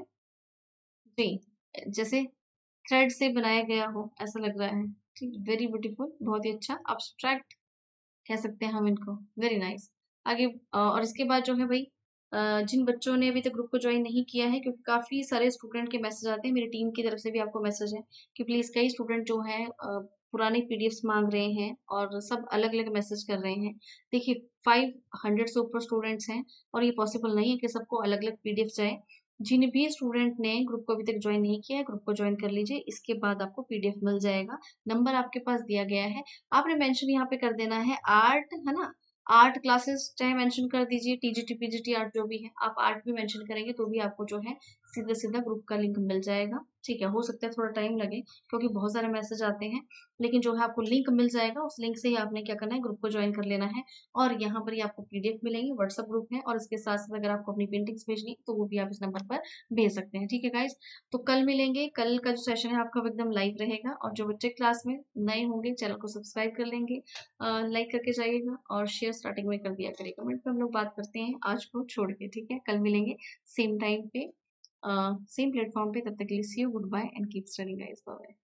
जी, जैसे थ्रेड से बनाया गया हो, ऐसा लग रहा है। ठीक, वेरी ब्यूटीफुल, बहुत ही अच्छा, एब्स्ट्रैक्ट कह सकते हैं हम इनको, वेरी नाइस। आगे अ, और इसके बाद जो है भई अ, जिन बच्चों ने अभी तक ग्रुप को जॉइन नहीं किया है, क्योंकि काफ़ी सारे स्टूडेंट के मैसेज आते हैं, मेरी टीम की तरफ से भी आपको मैसेज है कि प्लीज़ कई स्टूडेंट जो हैं अ, पुराने पीडीएफ्स माँग रहे हैं और सब अलग-अलग मैसेज कर रहे हैं। देखिए, पाँच सौ से ऊपर स्टूडेंट्स हैं और ये पॉसिबल नहीं है कि सबको अलग-अलग पीडीएफ जाए। जिन भी स्टूडेंट ने ग्रुप को अभी तक जॉइन नहीं किया है, ग्रुप को जॉइन कर लीजिए, इसके बाद आपको पीडीएफ मिल जाएगा। नंबर आपके पास दिया गया है। आपने मेंशन यहाँ पे कर देना है आर्ट, है ना? आर्ट क्लासेस चाहे मेंशन कर दीजिए, टीजीटी, पीजीटी आर्ट जो भी है, आप आर्ट भी मेंशन करेंगे तो भी आपको जो है सीधा-सीधा ग्रुप का लिंक मिल जाएगा, ठीक है? हो सकता है थोड़ा टाइम लगे क्योंकि बहुत सारे मैसेज आते हैं, लेकिन जो है आपको लिंक मिल जाएगा, उस लिंक से ही आपने क्या करना है, ग्रुप को जॉइन कर लेना है और यहाँ पर ही आपको पीडीएफ मिलेंगी, व्हाट्सएप ग्रुप है और इसके साथ-साथ अगर आपको अपनी पेंटिंग्स भेजनी है, तो वो भी आप इस नंबर पर भेज सकते हैं, ठीक है गाइज़? तो कल मिलेंगे, कल का जो सेशन है आपका वो एकदम लाइव रहेगा और जो बच्चे क्लास में नए होंगे चैनल को सब्सक्राइब कर लेंगे, अ, लाइक करके जाइएगा और शेयर स्टार्टिंग में कर दिया करिए। कमेंट पे हम लोग बात करते हैं आज को छोड़ के, ठीक है? कल मिलेंगे सेम टाइम पे, अ, सेम प्लेटफॉर्म पे, तब तक के लिए see you, good bye and keep studying guys, bye bye.